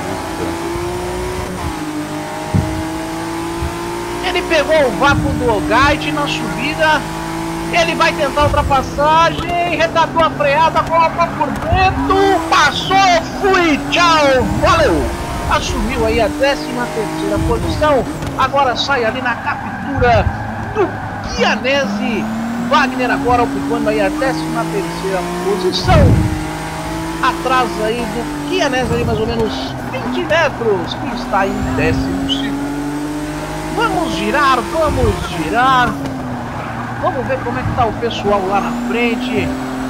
Ele pegou o vácuo do Ogite na subida. Ele vai tentar a ultrapassagem. Redatou a freada, colocou por dentro. Passou, fui, tchau, valeu. Assumiu aí a 13ª posição. Agora sai ali na captura do Chianese. Wagner agora ocupando aí a 13ª posição, atrás aí do Chianese, aí mais ou menos 20 metros, que está em 12º. Vamos girar, vamos ver como é que está o pessoal lá na frente.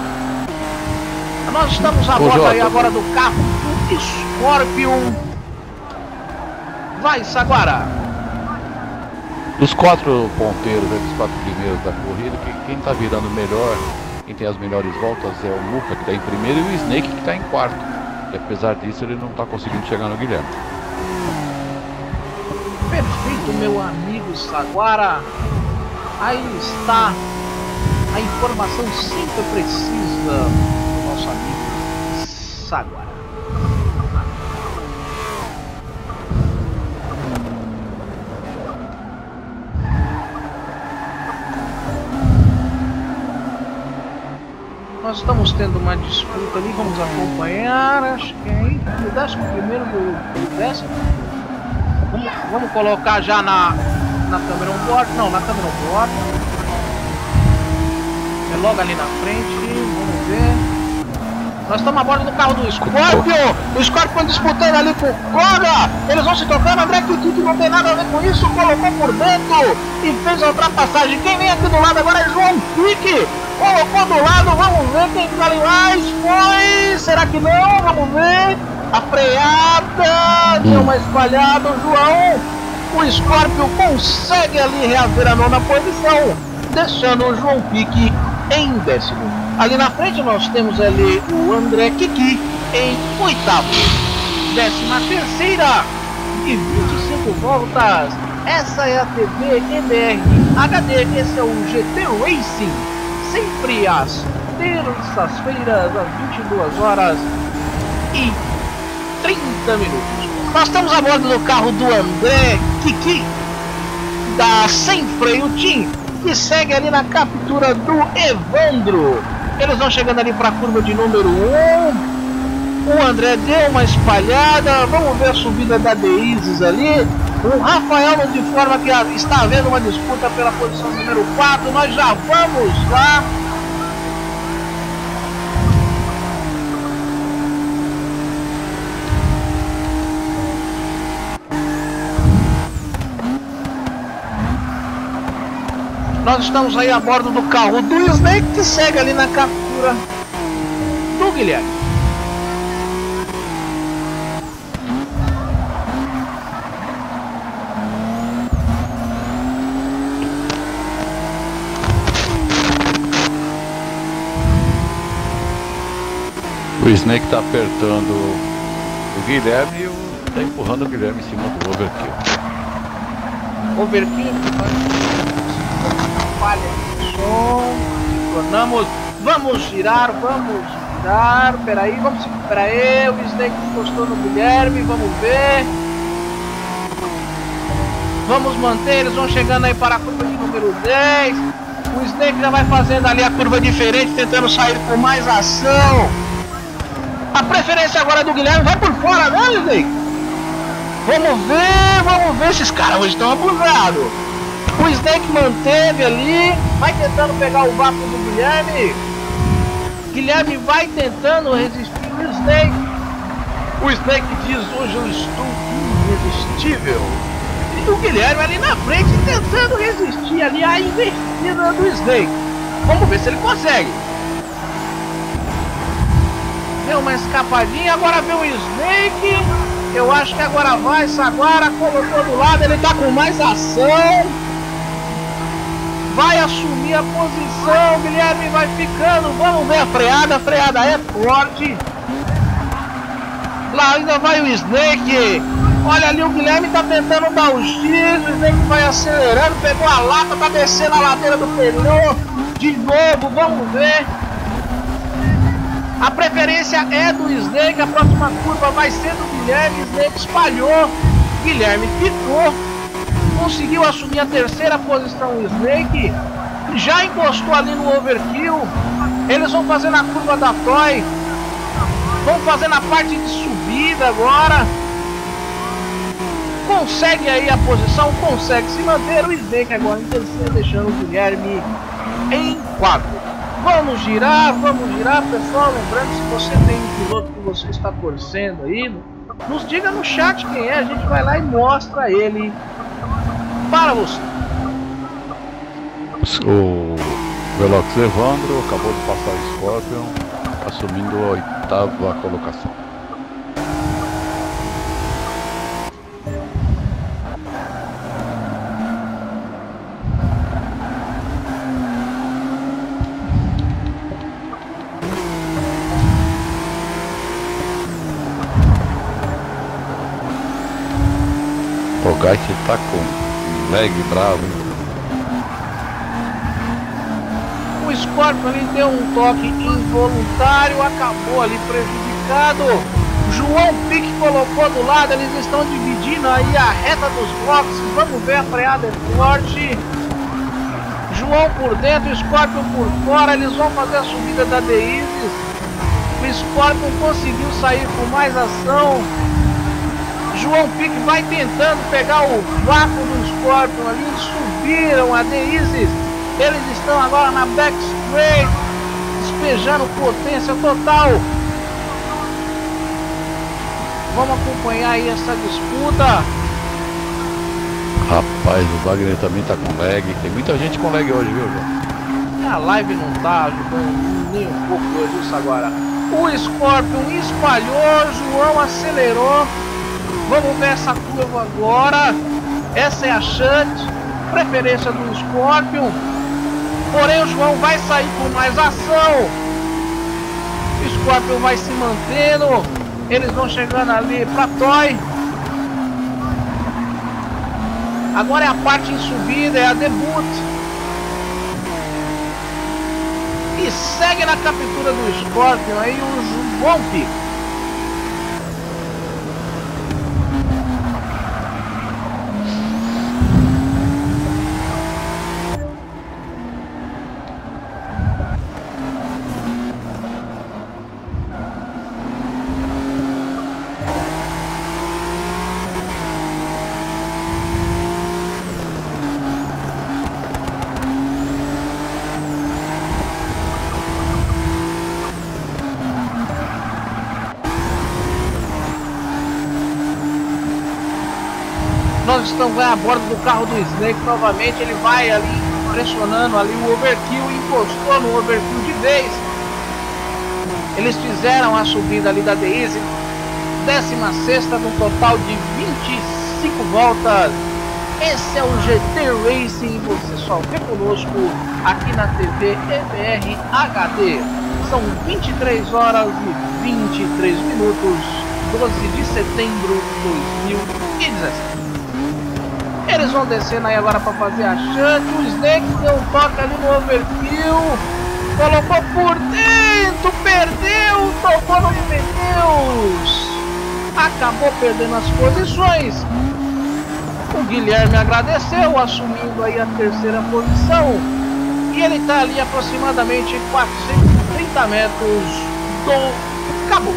Nós estamos a bordo aí agora do carro do Scorpion. Vai, Saguara! Dos 4 ponteiros, dos 4 primeiros da corrida, quem está virando melhor, quem tem as melhores voltas é o Muca, que está em primeiro, e o Snake, que está em quarto. E apesar disso, ele não está conseguindo chegar no Guilherme. Perfeito, meu amigo Saguara. Aí está a informação sempre precisa do nosso amigo Saguara. Nós estamos tendo uma disputa ali, vamos acompanhar, acho que é entre o 11º e o 10º. Vamos colocar já na câmera on-board, não, na câmera on-board. É logo ali na frente, vamos ver. Nós estamos a bordo do carro do Scorpion. O Scorpion disputando ali com o Koga. Eles vão se tocando. André Kiki não tem nada a ver com isso. Colocou por dentro e fez a ultrapassagem. Quem vem aqui do lado agora é João Pique. Colocou do lado. Vamos ver quem tá ali mais. Foi. Será que não? Vamos ver. A freada. Deu uma espalhada. O João. O Scorpion consegue ali reaver a 9ª posição. Deixando o João Pique em 10º. Ali na frente nós temos ali o André Kiki em 8º. 13ª e 25 voltas. Essa é a TV MR HD. Esse é o GT Racing. Sempre às terças-feiras, às 22 horas e 30 minutos. Nós estamos a bordo do carro do André Kiki, da Sem Freio Team, que segue ali na captura do Evandro. Eles vão chegando ali para a curva de número 1. O André deu uma espalhada. Vamos ver a subida da Deises ali. O Rafael nos informa que está havendo uma disputa pela posição número 4. Nós já vamos lá. Nós estamos aí a bordo do carro do Snake, que segue ali na captura do Guilherme. O Snake está apertando o Guilherme e está empurrando o Guilherme em cima do overkill. Overkill. Falha de som, tornamos, vamos girar, peraí, o Snake encostou no Guilherme, vamos ver, vamos manter, eles vão chegando aí para a curva de número 10, o Snake já vai fazendo ali a curva diferente, tentando sair com mais ação, a preferência agora é do Guilherme, vai por fora, né, Snake? Vamos ver, esses caras hoje estão abusados. O Snake manteve ali, vai tentando pegar o vácuo do Guilherme. Guilherme vai tentando resistir o Snake. O Snake diz: hoje eu estou irresistível. E o Guilherme ali na frente tentando resistir ali a investida do Snake. Vamos ver se ele consegue. Deu uma escapadinha, agora vem o Snake. Eu acho que agora vai, Saguara colocou do lado, ele tá com mais ação. Vai assumir a posição, Guilherme vai ficando, vamos ver a freada é forte. Lá ainda vai o Snake, olha ali o Guilherme tá tentando dar o X, o Snake vai acelerando, pegou a lata, tá descendo a ladeira do pneu, de novo, vamos ver. A preferência é do Snake, a próxima curva vai ser do Guilherme, Snake espalhou, Guilherme ficou. Conseguiu assumir a 3ª posição o Snake, já encostou ali no overkill. Eles vão fazer na curva da Toy, vão fazer na parte de subida agora. Consegue aí a posição, consegue se manter. O Snake agora em 3º, deixando o Guilherme em 4º. Vamos girar, pessoal. Lembrando, se você tem um piloto que você está torcendo aí, nos diga no chat quem é, a gente vai lá e mostra ele para você. O Velox Evandro acabou de passar o Scorpion, assumindo a 8ª colocação. O Gait tá com lag bravo. O Scorpion ali deu um toque involuntário, acabou ali prejudicado. João Pique colocou do lado, eles estão dividindo aí a reta dos blocos. Vamos ver, a freada é forte. João por dentro, Scorpion por fora, eles vão fazer a subida da Deisis. O Scorpion conseguiu sair com mais ação. João Pique vai tentando pegar o vácuo do Scorpion ali, eles subiram a Deisis. Eles estão agora na back straight, despejando potência total. Vamos acompanhar aí essa disputa. Rapaz, o Wagner também tá com lag. Tem muita gente com lag hoje, viu, João? A live não tá ajudando nem um pouco hoje isso agora. O Scorpion espalhou, João acelerou. Vamos ver essa curva agora. Essa é a chance, preferência do Scorpion. Porém o João vai sair com mais ação. O Scorpion vai se mantendo. Eles vão chegando ali pra Toy. Agora é a parte em subida, é a debut. E segue na captura do Scorpion aí o João Pique. Nós estamos a bordo do carro do Snake novamente, ele vai ali pressionando ali o overkill, encostou no overkill de vez. Eles fizeram a subida ali da Deisis, 16ª no total de 25 voltas. Esse é o GT Racing, você só vê conosco aqui na TV EBR HD. São 23 horas e 23 minutos, 12 de setembro de 2017. Eles vão descendo aí agora para fazer a chute. O Snake deu um toque ali no overkill, colocou por dentro, perdeu, tocou nos pneus, acabou perdendo as posições. O Guilherme agradeceu, assumindo aí a 3ª posição. E ele está ali aproximadamente 430 metros do cabo.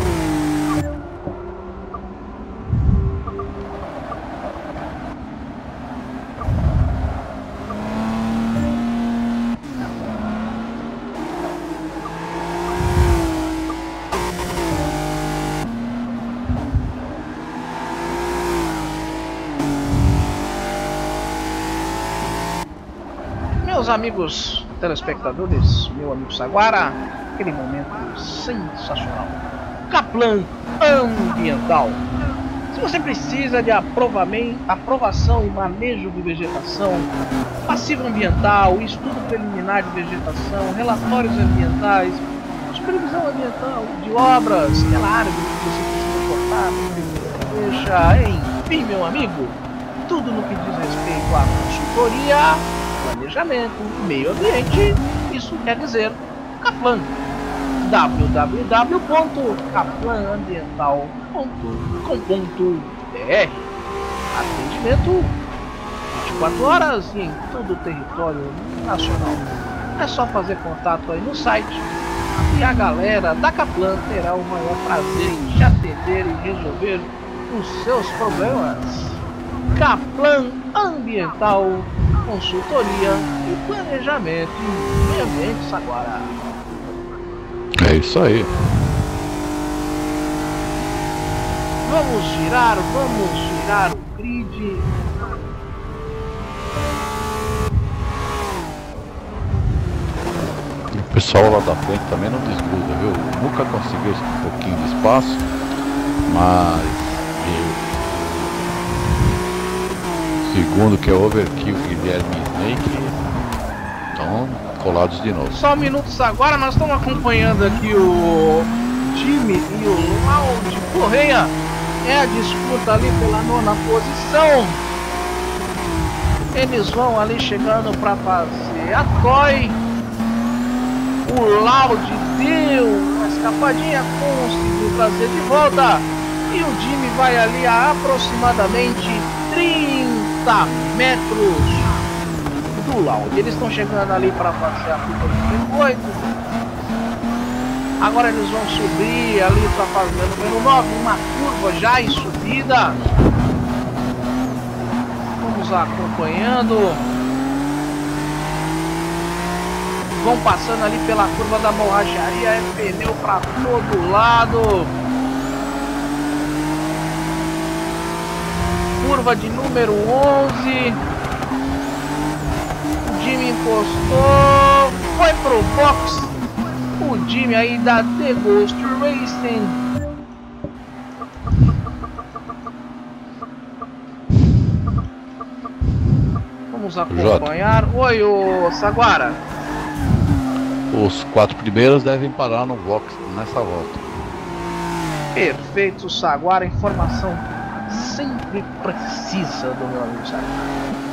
Meus amigos telespectadores, meu amigo Saguara, aquele momento sensacional. Kaplan Ambiental. Se você precisa de aprovação e manejo de vegetação, passivo ambiental, estudo preliminar de vegetação, relatórios ambientais, supervisão ambiental de obras, aquela área que você precisa cortar, deixa, enfim, meu amigo, tudo no que diz respeito à consultoria, planejamento, meio ambiente, isso quer dizer Kaplan. www.kaplanambiental.com.br. Atendimento 24 horas em todo o território nacional. É só fazer contato aí no site e a galera da Kaplan terá o maior prazer em te atender e resolver os seus problemas. Kaplan Ambiental, consultoria e planejamento em meio ambiente Saguara. É isso aí. Vamos girar o grid. O pessoal lá da frente também não desgruda, viu? Nunca conseguiu um pouquinho de espaço, mas segundo que é Overkill, Guilherme e Snake estão colados de novo. Só minutos agora, nós estamos acompanhando aqui o Jimmy e o Lounge Correia. É a disputa ali pela nona posição. Eles vão ali chegando para fazer a Toy. O Laude deu uma escapadinha, conseguiu trazer de volta. E o Jimmy vai ali a aproximadamente 30 metros do Laude. Eles estão chegando ali para fazer a curva número 8. Agora eles vão subir ali para fazer o número 9. Uma curva já em subida. Vamos acompanhando. Vão passando ali pela curva da borracharia. É pneu para todo lado. Curva de número 11. O Jimmy encostou. Foi pro box. O Jimmy aí da The Ghost Racing. Vamos acompanhar. Oi, ô Saguara. Os 4 primeiros devem parar no box nessa volta. Perfeito, Saguara. Informação sempre precisa do meu amigo Saguara.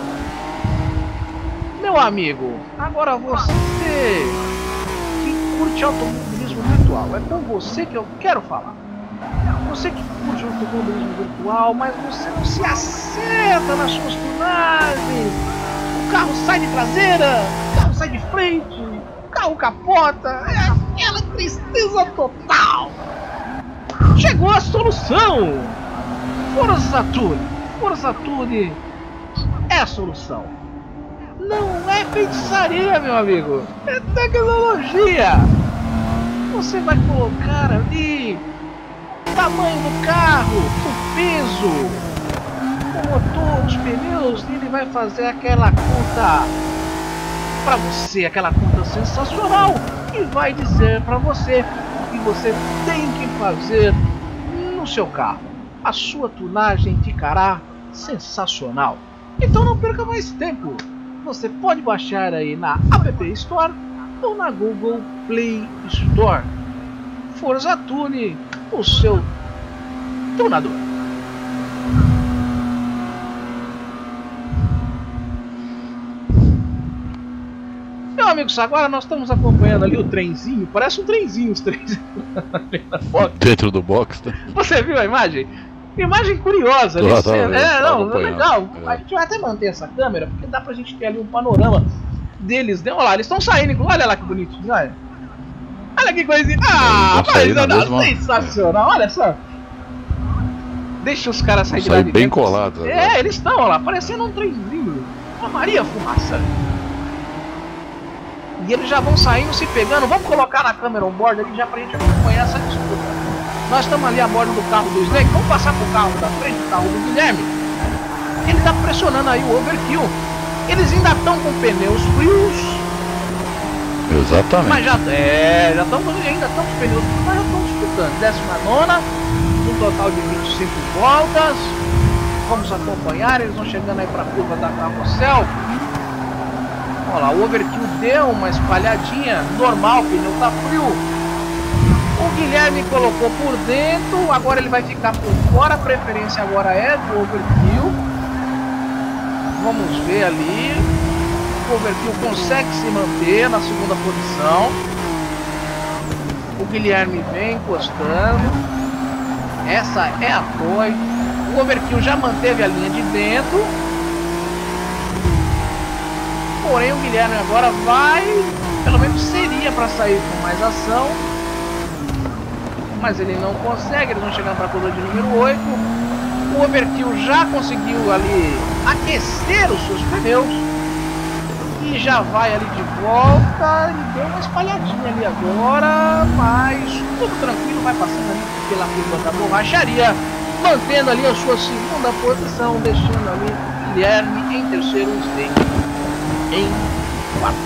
Meu amigo, agora você que curte automobilismo virtual, é com você que eu quero falar. Você que curte automobilismo virtual, mas você não se acerta nas suas tunagens. O carro sai de traseira, o carro sai de frente, o carro capota, é aquela tristeza total. Chegou a solução! Forza Tuning! Forza Tuning é a solução. Não é feitiçaria, meu amigo. É tecnologia. Você vai colocar ali o tamanho do carro, o peso, o motor, os pneus. E ele vai fazer aquela conta para você, aquela conta sensacional. E vai dizer para você o que você tem que fazer no seu carro. A sua tunagem ficará sensacional. Então não perca mais tempo. Você pode baixar aí na App Store ou na Google Play Store. Forza Tuning, o seu tunador. Meu amigo Saguara, nós estamos acompanhando ali o trenzinho. Parece um trenzinho os trens. Dentro do box, né? Você viu a imagem? Imagem curiosa ali. Legal. É. A gente vai até manter essa câmera, porque dá pra gente ter ali um panorama deles. Olha lá, eles estão saindo. Olha lá que bonitinho, olha. Olha que coisinha. Ah, mas sensacional, olha só. Deixa os caras saírem de lá de bem dentro. colados. É, eles estão lá, parecendo um trenzinho. Uma Maria Fumaça. E eles já vão saindo, se pegando. Vamos colocar na câmera on-board ali já pra gente acompanhar essa disputa. Nós estamos ali a bordo do carro do Snake. Vamos passar pro carro da frente, o carro do Guilherme. Ele está pressionando aí o overkill. Eles ainda estão com pneus frios. Exatamente. Mas ainda estão com pneus frios, mas já estão disputando. 19ª, um total de 25 voltas. Vamos acompanhar, eles vão chegando aí para a curva da Carrossel. Olha lá, o overkill deu uma espalhadinha. Normal, o pneu está frio. O Guilherme colocou por dentro, agora ele vai ficar por fora, a preferência agora é do overkill. Vamos ver ali. O overkill consegue se manter na segunda posição. O Guilherme vem encostando. Essa é a Toy. O overkill já manteve a linha de dentro. Porém o Guilherme agora vai, pelo menos seria para sair com mais ação. Mas ele não consegue, eles vão chegando para a curva de número 8. O overkill já conseguiu ali aquecer os seus pneus. E já vai ali de volta. E deu uma espalhadinha ali agora. Mas tudo tranquilo, vai passando ali pela curva da borracharia. Mantendo ali a sua segunda posição. Deixando ali o Guilherme em terceiro, o Snake em quarto.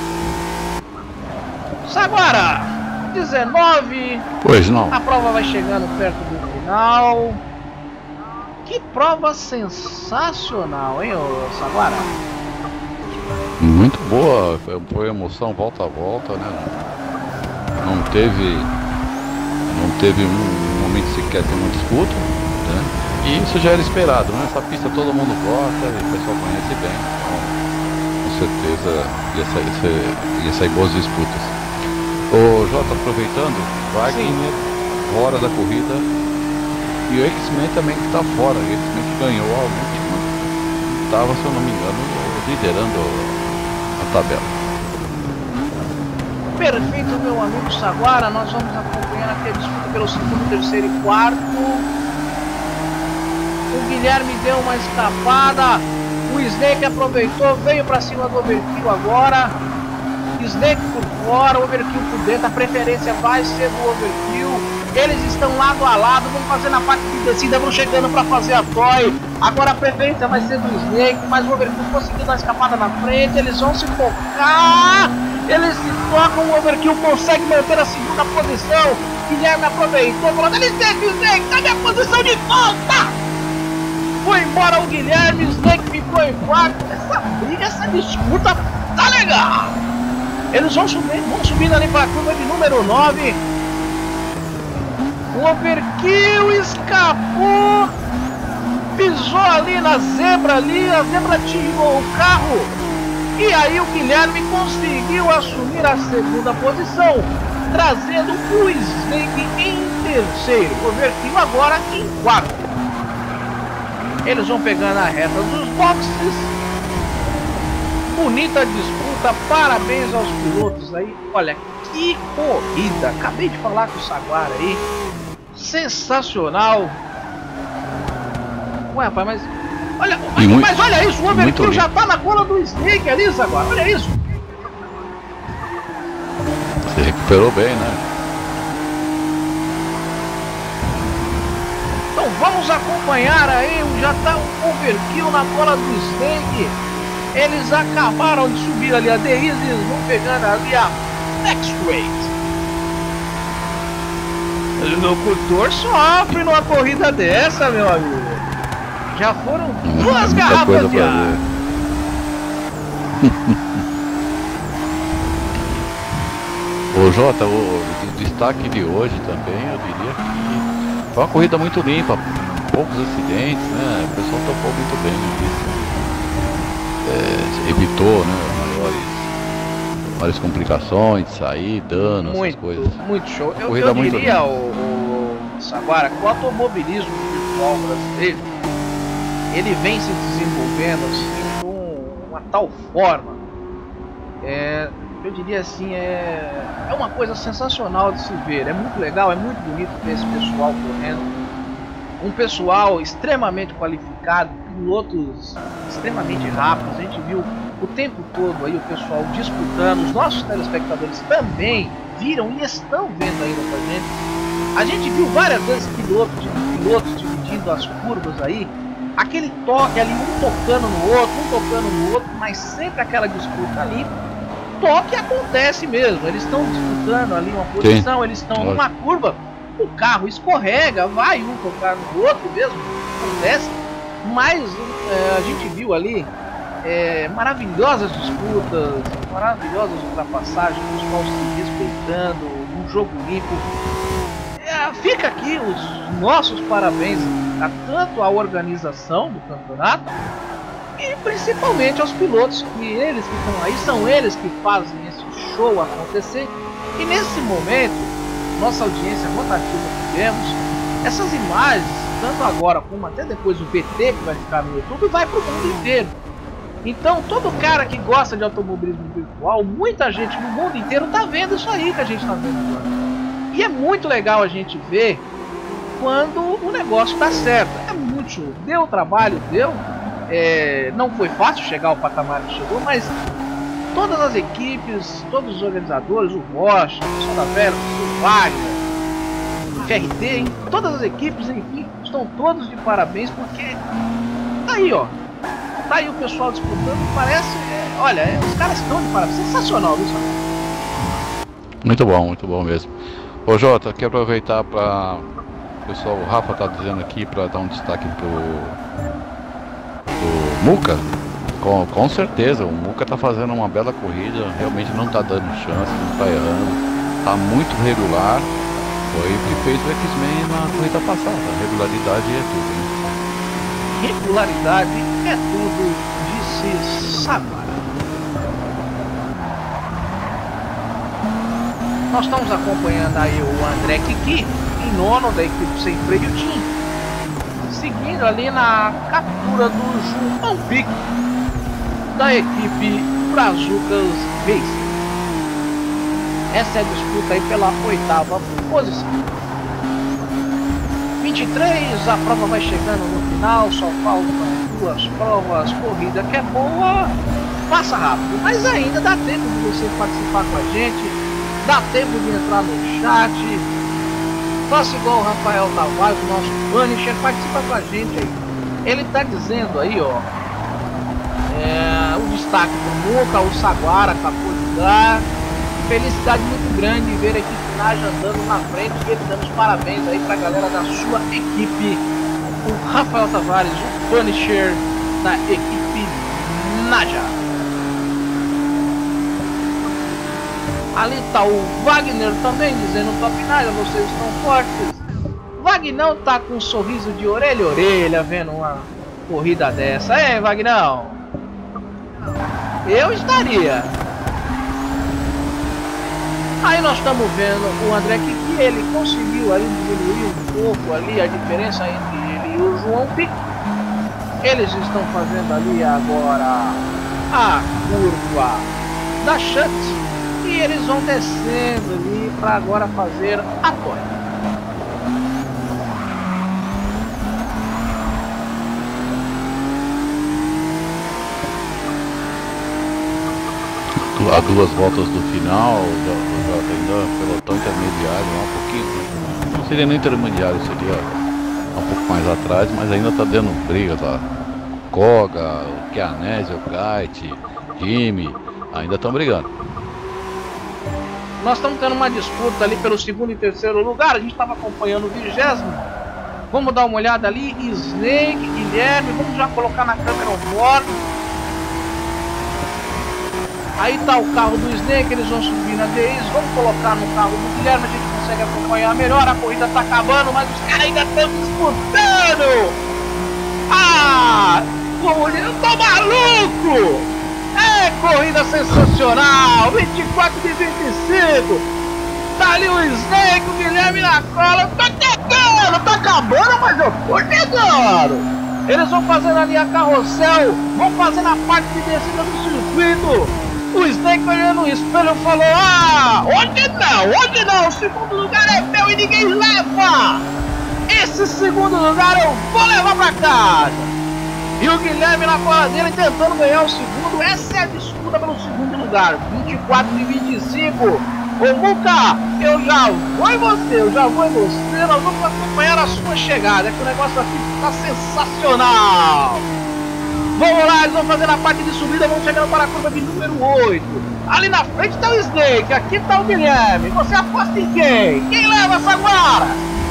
Saguara! 19. Pois não. A prova vai chegando perto do final. Que prova sensacional, hein, ô Saguara? Muito boa, foi emoção volta a volta, né? Não teve um momento sequer de uma disputa, né? E isso já era esperado, né? Essa pista todo mundo gosta e o pessoal conhece bem. Então, com certeza ia sair boas disputas. Ô Jota, aproveitando, Wagner fora da corrida e o X-Men também que está fora. O X-Men que ganhou a última, estava, se eu não me engano, liderando a tabela. Perfeito, meu amigo Saguara. Nós vamos acompanhar aqui a disputa pelo segundo, terceiro e quarto. O Guilherme deu uma escapada. O Snake aproveitou, veio para cima do Overkill agora. Snake por fora, Overkill por dentro. A preferência vai ser do Overkill. Eles estão lado a lado, vão fazendo a parte de descida, vão chegando para fazer a toy. Agora a preferência vai ser do Snake, mas o Overkill conseguiu dar uma escapada na frente. Eles vão se focar. Eles se tocam, o Overkill consegue manter a segunda posição. Guilherme aproveitou, falando: Snake, tá minha posição de volta! Foi embora o Guilherme, Snake ficou em quarto. Essa briga, essa disputa tá legal. Eles vão subindo ali para a curva de número 9. O Overkill escapou. Pisou ali na zebra ali, a zebra tirou o carro. E aí o Guilherme conseguiu assumir a segunda posição, trazendo o Snake em terceiro. O Overkill agora em quarto. Eles vão pegando a reta dos boxes. Bonita disputa, parabéns aos pilotos aí. Olha que corrida, acabei de falar com o Saguara aí. Sensacional. Ué, rapaz, mas olha, mas olha isso, o Overkill já tá na cola do Snake ali, Saguara, olha isso. Se recuperou bem, né? Então vamos acompanhar aí, já tá o Overkill na cola do Snake. Eles acabaram de subir ali a Deise, vão pegando ali a X-Rate. O locutor sofre numa corrida dessa, meu amigo. Já foram duas garrafas de ar. Ô Jota, o destaque de hoje também, eu diria que foi uma corrida muito limpa, poucos acidentes, né? O pessoal tocou muito bem nisso. Evitou, né, maiores complicações, sair, danos, essas coisas. Muito show. Eu diria, o Saguara, que o automobilismo virtual brasileiro, ele vem se desenvolvendo assim de uma tal forma, eu diria assim, é uma coisa sensacional de se ver. É muito legal, é muito bonito ver esse pessoal correndo. Um pessoal extremamente qualificado, pilotos extremamente rápidos. A gente viu o tempo todo aí o pessoal disputando. Os nossos telespectadores também viram e estão vendo ainda com a gente. A gente viu várias vezes pilotos dividindo as curvas aí. Aquele toque ali, um tocando no outro, mas sempre aquela disputa ali. Toque acontece mesmo, eles estão disputando ali uma posição. Sim. Eles estão numa curva, o carro escorrega, vai um tocar no outro mesmo, acontece. Mas a gente viu ali maravilhosas disputas, maravilhosas ultrapassagens, o pessoal se respeitando, um jogo limpo. Fica aqui os nossos parabéns a tanto a organização do campeonato e principalmente aos pilotos, que eles que estão aí, são eles que fazem esse show acontecer. E nesse momento, nossa audiência rotativa que temos, essas imagens, tanto agora como até depois o VT que vai ficar no YouTube, vai para o mundo inteiro. Então todo cara que gosta de automobilismo virtual, muita gente no mundo inteiro tá vendo isso aí que a gente tá vendo agora. E é muito legal a gente ver quando o negócio tá certo. É muito show. Deu trabalho, deu. Não foi fácil chegar ao patamar que chegou, mas todas as equipes, todos os organizadores, o Rocha, o pessoal da Vera, o Wagner, o FRT, todas as equipes, enfim, estão todos de parabéns, porque tá aí, ó. Tá aí o pessoal disputando, parece. Olha, os caras estão de parabéns. Sensacional isso. Muito bom mesmo. Ô Jota, quero aproveitar para o pessoal, o Rafa tá dizendo aqui para dar um destaque pro Muca. Com certeza, o Muca tá fazendo uma bela corrida, realmente não tá dando chance, não tá errando, tá muito regular. Foi o que fez o X-Men na corrida passada, a regularidade é tudo, né? regularidade é tudo, disse Saguara. Nós estamos acompanhando aí o André Kiki, em nono da equipe sem freio Team, seguindo ali na captura do João Pique da equipe Brazucas Racing. Essa é a disputa aí pela 8ª posição. 23, a prova vai chegando no final, só faltam 2 provas, corrida que é boa, passa rápido, mas ainda dá tempo de você participar com a gente. Dá tempo de entrar no chat. Faça igual o Rafael Tavares, o nosso Punisher, participa com a gente aí. Ele tá dizendo aí, ó, o destaque do Muca, o Saguara acabou de dar. Felicidade muito grande ver a equipe Naja andando na frente e ele dando os parabéns aí pra galera da sua equipe. O Rafael Tavares, o Punisher da equipe Naja. Ali tá o Wagner também dizendo top 9, vocês estão fortes. Vagnão tá com um sorriso de orelha a orelha vendo uma corrida dessa, hein, Vagnão? Eu estaria. Aí nós estamos vendo o André Kiki, ele conseguiu ali diminuir um pouco ali a diferença entre ele e o João Pique. Eles estão fazendo ali agora a curva da Chut. E eles vão descendo ali para agora fazer a torre. A 2 voltas do final, ainda pelotão intermediário, um pouquinho. Não seria nem intermediário, seria um pouco mais atrás, mas ainda tá dando briga, tá? Koga, o Chianese, o Kite, Jimmy, ainda estão brigando. Nós estamos tendo uma disputa ali pelo 2º e 3º lugar. A gente estava acompanhando o 20º. Vamos dar uma olhada ali. Snake, Guilherme. Vamos já colocar na câmera o bordo. Aí tá o carro do Snake. Eles vão subir na DIs. Vamos colocar no carro do Guilherme. A gente consegue acompanhar melhor. A corrida tá acabando, mas os caras ainda estão disputando. Ah! Eu tô maluco! É corrida sensacional, 24 de 25. Tá ali o Snake, o Guilherme na cola. Tô chegando, tá acabando, mas eu tô chegando. Eles vão fazendo ali a carrossel, vão fazendo a parte de descida do circuito. O Snake olhando no espelho falou: ah, hoje não, o 2º lugar é meu e ninguém leva. Esse 2º lugar eu vou levar pra casa. E o Guilherme na cola dele tentando ganhar o 2º. Essa é a disputa pelo 2º lugar. 24 de 25. Ô Muca, eu já vou em você. Nós vamos acompanhar a sua chegada. É que o negócio aqui tá sensacional. Vamos lá, eles vão fazer a parte de subida. Vão chegando para a curva de número 8. Ali na frente tá o Snake. Aqui tá o Guilherme. Você aposta em quem? Quem leva essa guara?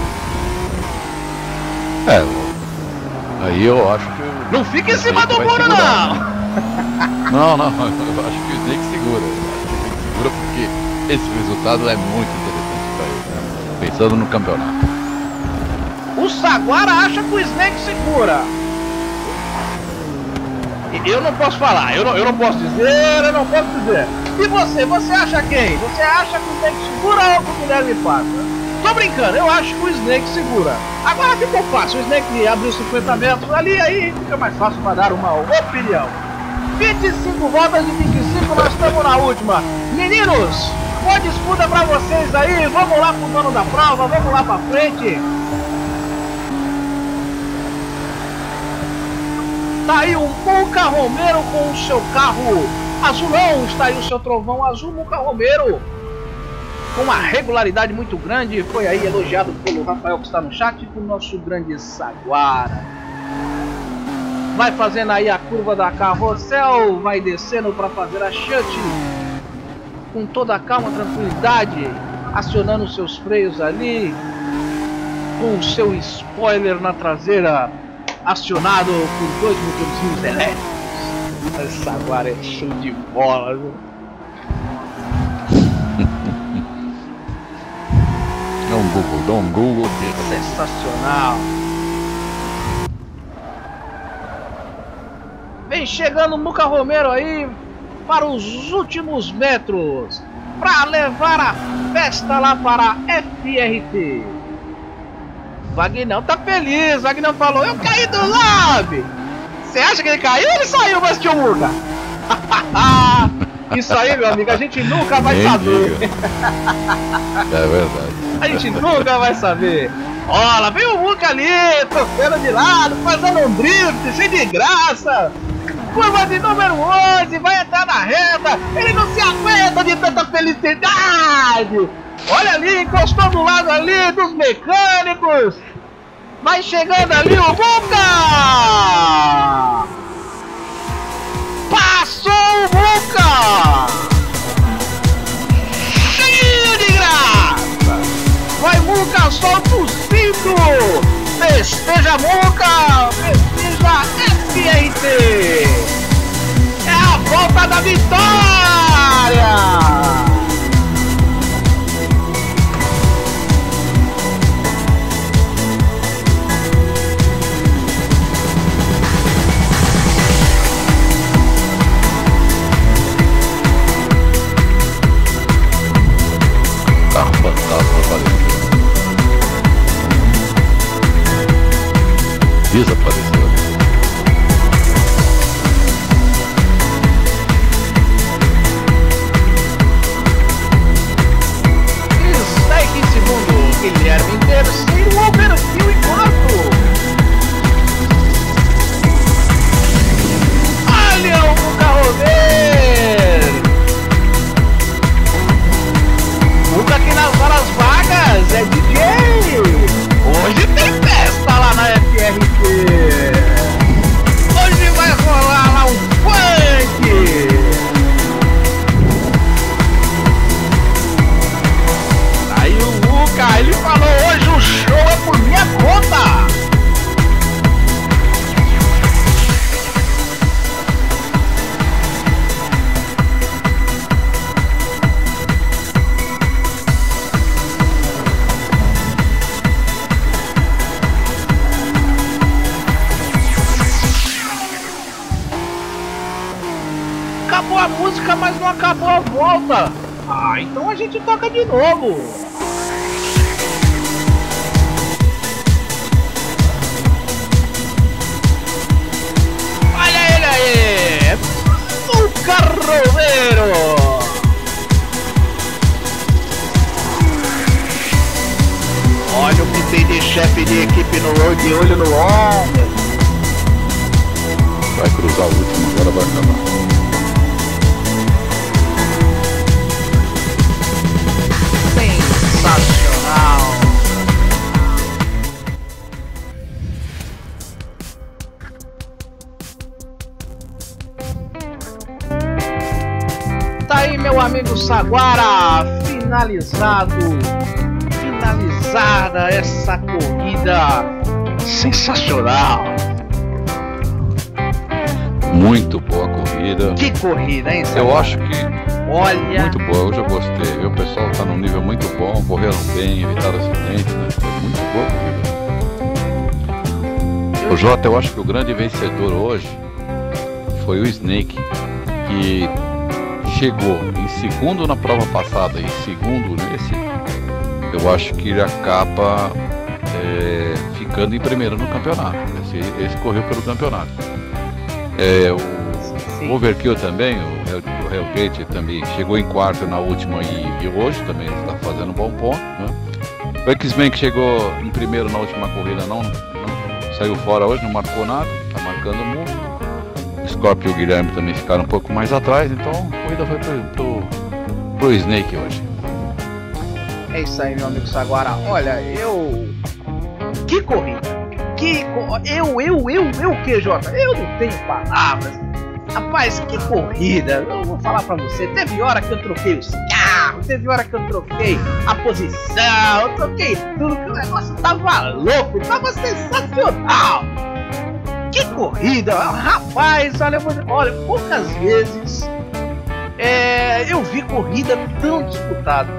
Aí eu acho que... Não fica em cima do muro, não! Não, eu acho que o Snake segura. Segura porque esse resultado é muito interessante para ele, né? Pensando no campeonato. O Saguara acha que o Snake segura. Eu não posso falar, eu não posso dizer, E você acha quem? Você acha que o Snake segura ou que o Guilherme passa? Tô brincando, eu acho que o Snake segura. Agora ficou fácil, o Snake abriu 50 metros ali, aí fica mais fácil para dar uma opinião. 25 voltas de 25, nós estamos na última. Meninos, boa disputa para vocês aí, vamos lá pro dono da prova, vamos lá para frente. Tá aí o Muca Romero com o seu carro azulão, está aí o seu trovão azul, Muca Romero. Com uma regularidade muito grande, foi aí elogiado pelo Rafael que está no chat, com o nosso grande Saguara. Vai fazendo aí a curva da carrossel, vai descendo para fazer a chute, com toda a calma, tranquilidade, acionando seus freios ali, com o seu spoiler na traseira, acionado por 2 motorzinhos elétricos. Esse Saguara é show de bola, viu? Dá um Google. Sensacional. Vai chegando o Muca Romero aí para os últimos metros, para levar a festa lá para a FRT. Vagnão tá feliz, Vagnão falou, eu caí do lobby. Você acha que ele caiu ou ele saiu mais que o Muca? Isso aí, meu amigo, a gente nunca vai saber. É verdade. A gente nunca vai saber. Olha, vem o Muca ali, tocando de lado, fazendo um drift, cheio de graça. Curva de número 11, vai entrar na reta. Ele não se aguenta de tanta felicidade. Olha ali, encostou do lado ali dos mecânicos. Vai chegando ali o Muca. Passou o Muca. Cheio de graça. Vai Muca, solta o cinto. Festeja Muca. Festeja FRT. É a volta da vitória. Carro fantasma apareceu. Desapareceu. Snake em segundo, Guilherme em terceiro, Albertinho em quarto. Olha o Muca Romero. Muca aqui nas horas vagas é DJ. Hoje tem festa lá na FRT. Hoje vai rolar lá um funk. Aí o Muca, ele falou, hoje o show é por minha conta. Acabou a música, mas não acabou a volta. Ah, então a gente toca de novo. Olha ele aí, Muca Romero. Olha o que tem de chefe de equipe no de olho no ombro. Vai cruzar o último, agora vai acabar. Sensacional. Tá aí, meu amigo Saguara, finalizada essa corrida sensacional. Muito boa corrida. Que corrida, hein, Saguara? Eu acho que olha, muito boa, eu já gostei, viu? O pessoal tá num nível muito bom, correram bem, evitaram acidentes, né? Foi muito boa corrida. O Jota, eu acho que o grande vencedor hoje foi o Snake, que chegou em segundo na prova passada e segundo nesse. Eu acho que ele acaba ficando em primeiro no campeonato. Esse correu pelo campeonato. O Overkill também, o Hellgate também chegou em quarto na última e hoje também está fazendo um bom ponto, né? O X-Men que chegou em primeiro na última corrida não saiu fora hoje, não marcou nada, está marcando muito. O Scorpio e o Guilherme também ficaram um pouco mais atrás, então a corrida foi pro Snake hoje. é isso aí, meu amigo Saguara. Olha, que corrida! O que, Jota? Eu não tenho palavras. Rapaz, que corrida! Eu vou falar pra você. Teve hora que eu troquei os carros, teve hora que eu troquei a posição, eu troquei tudo, que o negócio tava louco, tava sensacional! Que corrida! Rapaz, olha, poucas vezes eu vi corrida tão disputada.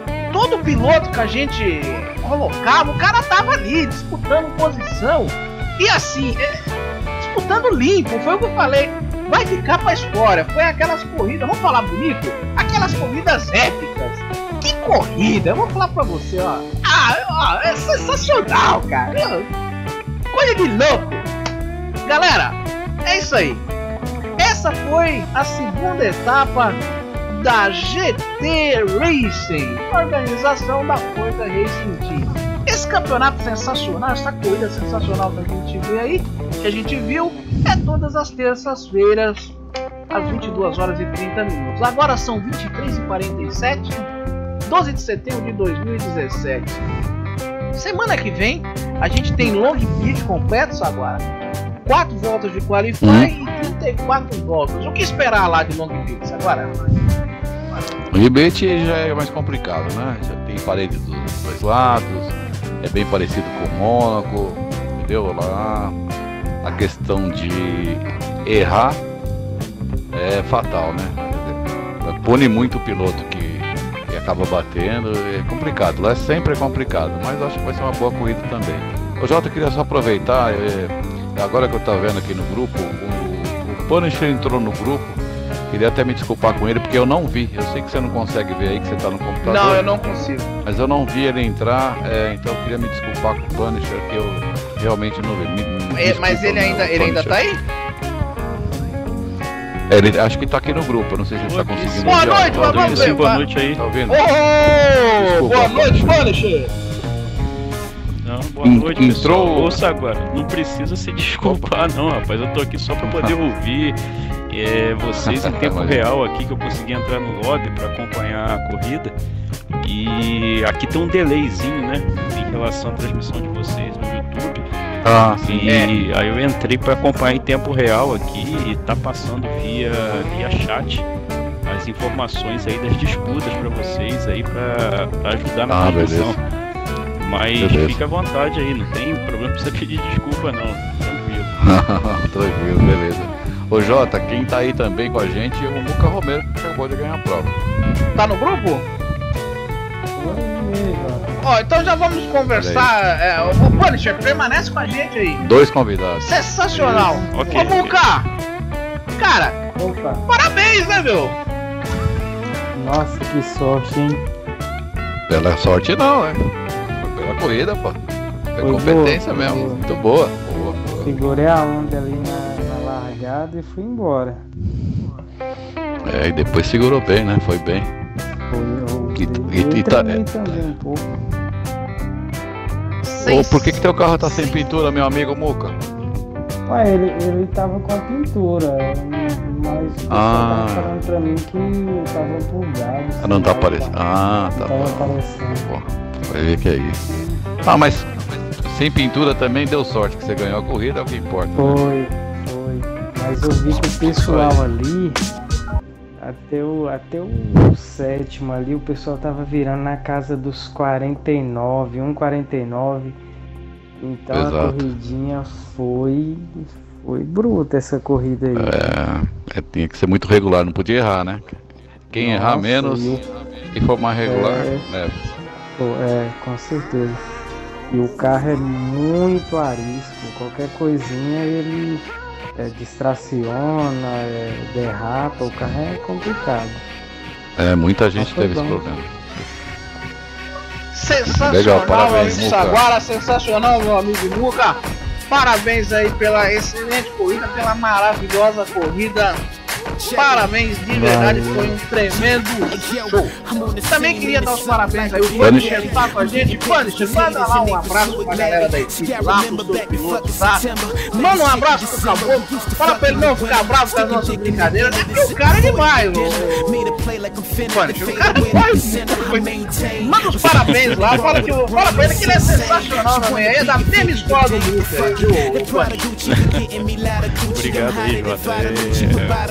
Todo piloto que a gente colocava, o cara tava ali disputando posição. E assim, disputando limpo, foi o que eu falei. Vai ficar pra história. Foi aquelas corridas, vamos falar bonito? Aquelas corridas épicas. Que corrida! Eu vou falar pra você, ó. É sensacional, cara. Coisa de louco. Galera, é isso aí. Essa foi a segunda etapa da GT Racing, organização da Forza Racing Team. Esse campeonato sensacional, essa corrida sensacional que a gente vê aí, que a gente viu, é todas as terças-feiras, às 22 horas e 30 minutos. Agora são 23h47, 12 de setembro de 2017. Semana que vem, a gente tem long pit completos agora. 4 voltas de qualify e 34 voltas. O que esperar lá de long pits agora? O rebate já é mais complicado, né? Já tem parede dos dois lados, é bem parecido com o Mônaco, entendeu? Lá a questão de errar é fatal, né? Pune muito o piloto que acaba batendo, é complicado. Lá sempre é complicado, mas acho que vai ser uma boa corrida também. Ô Jota, eu queria só aproveitar, agora que eu tô vendo aqui no grupo, o Punisher entrou no grupo. Queria até me desculpar com ele, porque eu não vi. Eu sei que você não consegue ver aí, que você tá no computador. Não, eu não consigo. Mas eu não vi ele entrar, então eu queria me desculpar com o Punisher, que eu realmente não vi. Mas ele ainda tá aí? Ele, acho que tá aqui no grupo, eu não sei se ele tá conseguindo. Boa noite, vamos ver. Boa noite aí. Tá ouvindo? Desculpa, boa noite, Punisher. Não, boa noite, pessoal. Entrou... Ouça agora, não precisa se desculpar não, rapaz. Eu tô aqui só pra poder ouvir vocês em tempo real aqui, que eu consegui entrar no lobby pra acompanhar a corrida. E aqui tem um delayzinho, né, em relação à transmissão de vocês no YouTube. Ah, sim. E aí eu entrei pra acompanhar em tempo real aqui e tá passando via chat as informações aí das disputas pra vocês aí pra ajudar na transmissão. Beleza. Mas beleza. Fica à vontade aí, não tem problema pra você pedir desculpa não, tranquilo. Tranquilo, beleza. Ô Jota, quem tá aí também com a gente é o Muca Romero, que acabou de ganhar a prova. Tá no grupo? Ó, então já vamos conversar. O Punisher permanece com a gente aí. 2 convidados. Sensacional. Okay, Ô Muca, cara, Opa, parabéns, né, meu? nossa, que sorte, hein? Pela sorte não, né? Foi pela corrida, pô. Foi Foi competência boa, mesmo. boa. Muito boa. Segurei a onda ali na largada e fui embora. E depois segurou bem, né? Foi bem. Eu tremei também um pouco. Por que teu carro tá sem pintura, meu amigo Muca? Ué, ele tava com a pintura, mas o pessoal tava falando pra mim que tava empolgado. Não tá aparecendo. Ah, tá Tava bom. aparecendo. Pô, vai ver que é isso. Mas sem pintura também deu sorte, que você ganhou a corrida, é o que importa. Né? Foi. Mas eu vi que o pessoal ali, até o sétimo ali, o pessoal tava virando na casa dos 49, 1,49. Então Exato. a corridinha foi bruta essa corrida aí. Tinha que ser muito regular, não podia errar, né? Quem errar Nossa, menos e for mais regular, né? Com certeza. E o carro é muito arisco, qualquer coisinha ele distraciona, derrapa, o carro é complicado. Muita gente foi teve esse bom. problema. Sensacional, Legal, parabéns, meu amigo Muca. Saguara, sensacional, meu amigo Muca. Parabéns aí pela excelente corrida, pela maravilhosa corrida. Parabéns, de verdade, foi um tremendo show. Também queria dar os parabéns aí, o Punisher tá com a gente. Punisher, manda lá um abraço pra galera da equipe, lá pros seus pilotos, tá? Manda um abraço pro Caboclo, fala pra ele não ficar bravo com as nossas brincadeiras, é porque o cara é demais, Punisher, o cara é manda os parabéns lá, fala pra ele que ele é sensacional também, aí é da mesma escola do Muca, viu, Punisher? Obrigado aí, Jota. Antes de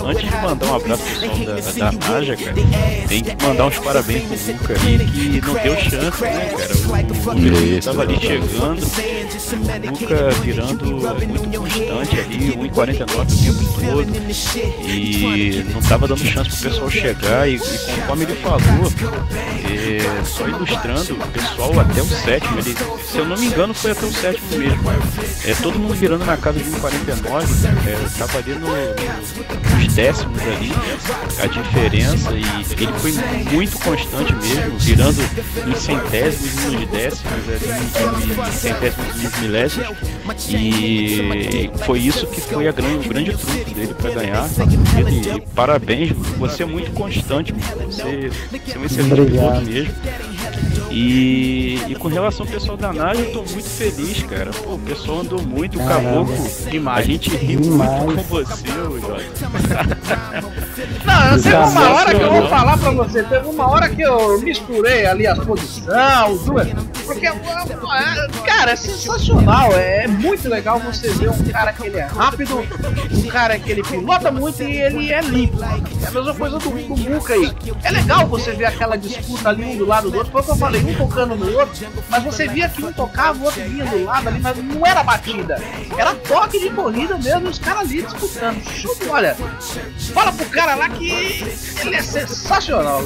mandar um abraço pro pessoal da Naja, cara. Tem que mandar uns parabéns pro Muca aí, que não deu chance, né, cara? O Muca tava ali chegando, o Muca virando muito constante ali, 1,49 o tempo todo, e não tava dando chance pro pessoal chegar, e conforme ele falou, só ilustrando, o pessoal até o sétimo, ele, se eu não me engano, foi até o sétimo mesmo. Todo mundo virando na casa de 1,49, tava ali nos décimos ali, a diferença, e ele foi muito constante mesmo, virando em centésimos, nos décimos, em centésimos, nos milésimos, e foi isso que foi o grande truque dele para ganhar. E parabéns, você é muito constante, você é um excelente piloto mesmo. E com relação ao pessoal da Naja, eu tô muito feliz, cara. Pô, o pessoal andou muito, o Caboclo, a gente riu muito com você, Jorge. Não, teve uma hora que eu vou falar pra você, teve uma hora que eu misturei ali as posições, porque, cara, é sensacional, é muito legal você ver um cara que ele é rápido, um cara que ele pilota muito e ele é limpo. É a mesma coisa do Muca aí. É legal você ver aquela disputa ali um do lado do outro, foi o que eu falei, um tocando no outro, mas você via que um tocava, o outro vinha do lado ali, mas não era batida, era toque de corrida mesmo, os caras ali disputando. Olha, fala pro cara lá que ele é sensacional.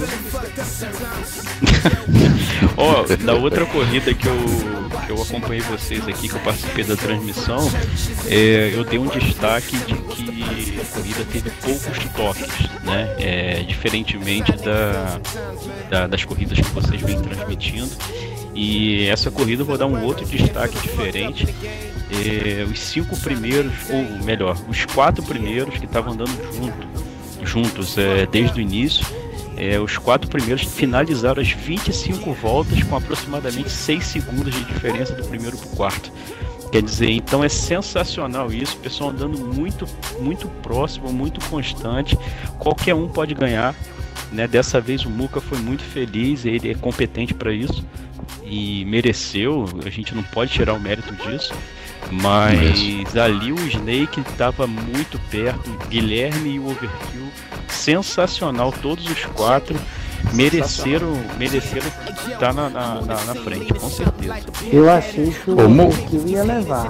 Da outra corrida que eu acompanhei vocês aqui, que eu participei da transmissão, eu dei um destaque de que a corrida teve poucos toques, né? Diferentemente das corridas que vocês vêm transmitindo. E essa corrida eu vou dar um outro destaque diferente. Os 5 primeiros, ou melhor, os 4 primeiros que estavam andando juntos desde o início, os 4 primeiros finalizaram as 25 voltas com aproximadamente 6 segundos de diferença do primeiro para o quarto. Quer dizer, então é sensacional isso, o pessoal andando muito, muito próximo, muito constante, qualquer um pode ganhar, né? Dessa vez o Muca foi muito feliz, ele é competente para isso e mereceu, a gente não pode tirar o mérito disso. Mas ali o Snake estava muito perto, o Guilherme e o Overkill, sensacional, todos os 4 mereceram estar na frente, com certeza. Eu achei que o Overkill ia levar.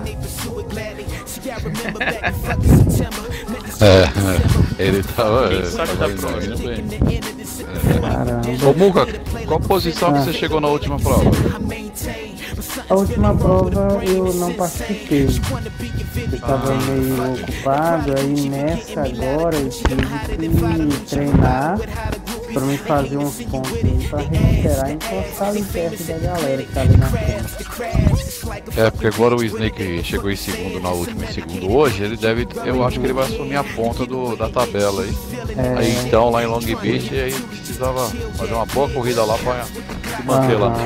Ele tava indo bem. Ô Muca, qual posição que você chegou na última prova? A última prova eu não participei, eu estava meio ocupado, aí nessa agora eu tive que treinar para me fazer uns pontos para recuperar e encostar ali perto da galera que tá ali na frente. Porque agora o Snake chegou em segundo na última, em segundo hoje, eu acho que ele vai assumir a ponta da tabela aí. Aí então lá em Long Beach, aí precisava fazer uma boa corrida lá para se manter lá.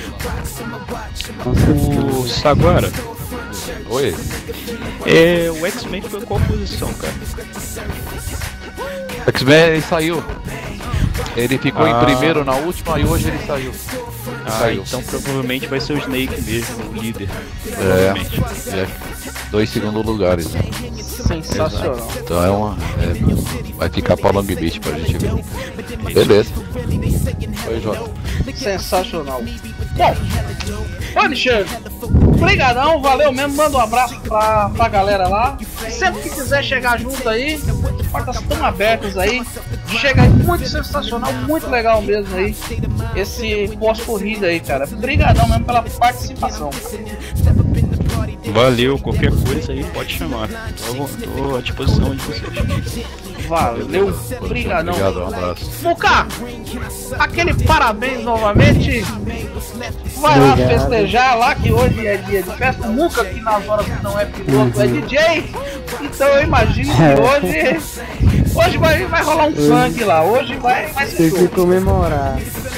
O Saguara. Oi. O X-Men foi em qual posição, cara? O X-Men ele saiu. Ele ficou em primeiro na última e hoje ele saiu. Então provavelmente vai ser o Snake mesmo, o líder. 2 segundos lugares. Né? Sensacional. Então vai ficar para Long Beach pra gente ver. Beleza. Oi, Jota. Sensacional. Bom, Alexandre, obrigadão, valeu mesmo, manda um abraço pra galera lá. Sempre que quiser chegar junto aí, as portas estão abertas aí. Chega aí, muito sensacional, muito legal mesmo aí, esse pós-corrida aí, cara. Obrigadão mesmo pela participação. Valeu, qualquer coisa aí pode chamar. Tô à disposição de vocês. Valeu, obrigadão. Obrigado, um abraço. Muca, aquele parabéns novamente. Vai lá festejar lá, que hoje é dia de festa. Muca, que nas horas que não é piloto, é DJ. Então eu imagino que hoje vai rolar um funk lá. Hoje vai ser show. Tem que comemorar.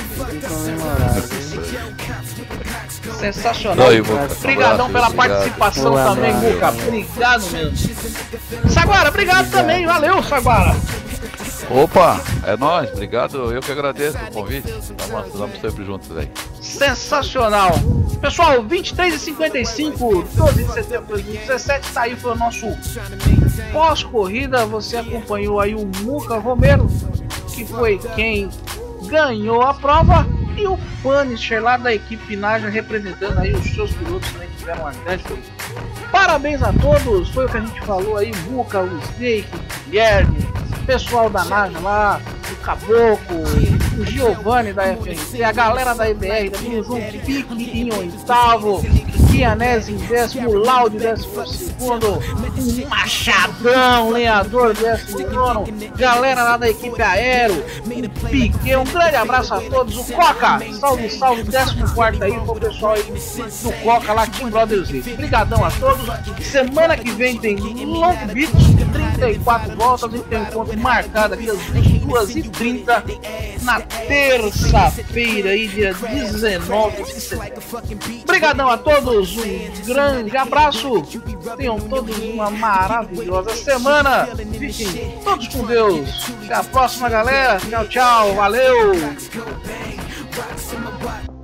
Sensacional. Obrigadão pela participação também, Muca. Obrigado mesmo. Saguara, obrigado também. Valeu, Saguara. Opa, é nóis, obrigado, eu que agradeço o convite. Estamos sempre juntos aí. Sensacional! Pessoal, 23h55, 12 de setembro de 2017, tá aí, foi o nosso pós-corrida. Você acompanhou aí o Muca Romero, que foi quem ganhou a prova, e o Punisher lá da equipe Naja representando aí os seus pilotos também que tiveram uma grande corrida. Parabéns a todos, foi o que a gente falou aí, o Muca, o Snake, o Guilherme, o pessoal da Naja lá, o Caboclo, o Giovanni da FRC, a galera da EBR, também o João Pique em oitavo, Guianese em décimo, o Laudio décimo segundo, o Machadão, lenhador décimo nono, galera lá da equipe Aero, o Pique, um grande abraço a todos, o Coca, salve, salve, 14º aí, pro pessoal aí do Coca lá, Team Brothers Z. Obrigadão a todos, semana que vem tem Long Beach, 34 voltas, a gente tem um encontro marcado aqui às 22h30, na terça-feira aí, dia 19 de setembro. Obrigadão a todos, um grande abraço, tenham todos uma maravilhosa semana, fiquem todos com Deus, até a próxima galera, tchau, tchau, valeu!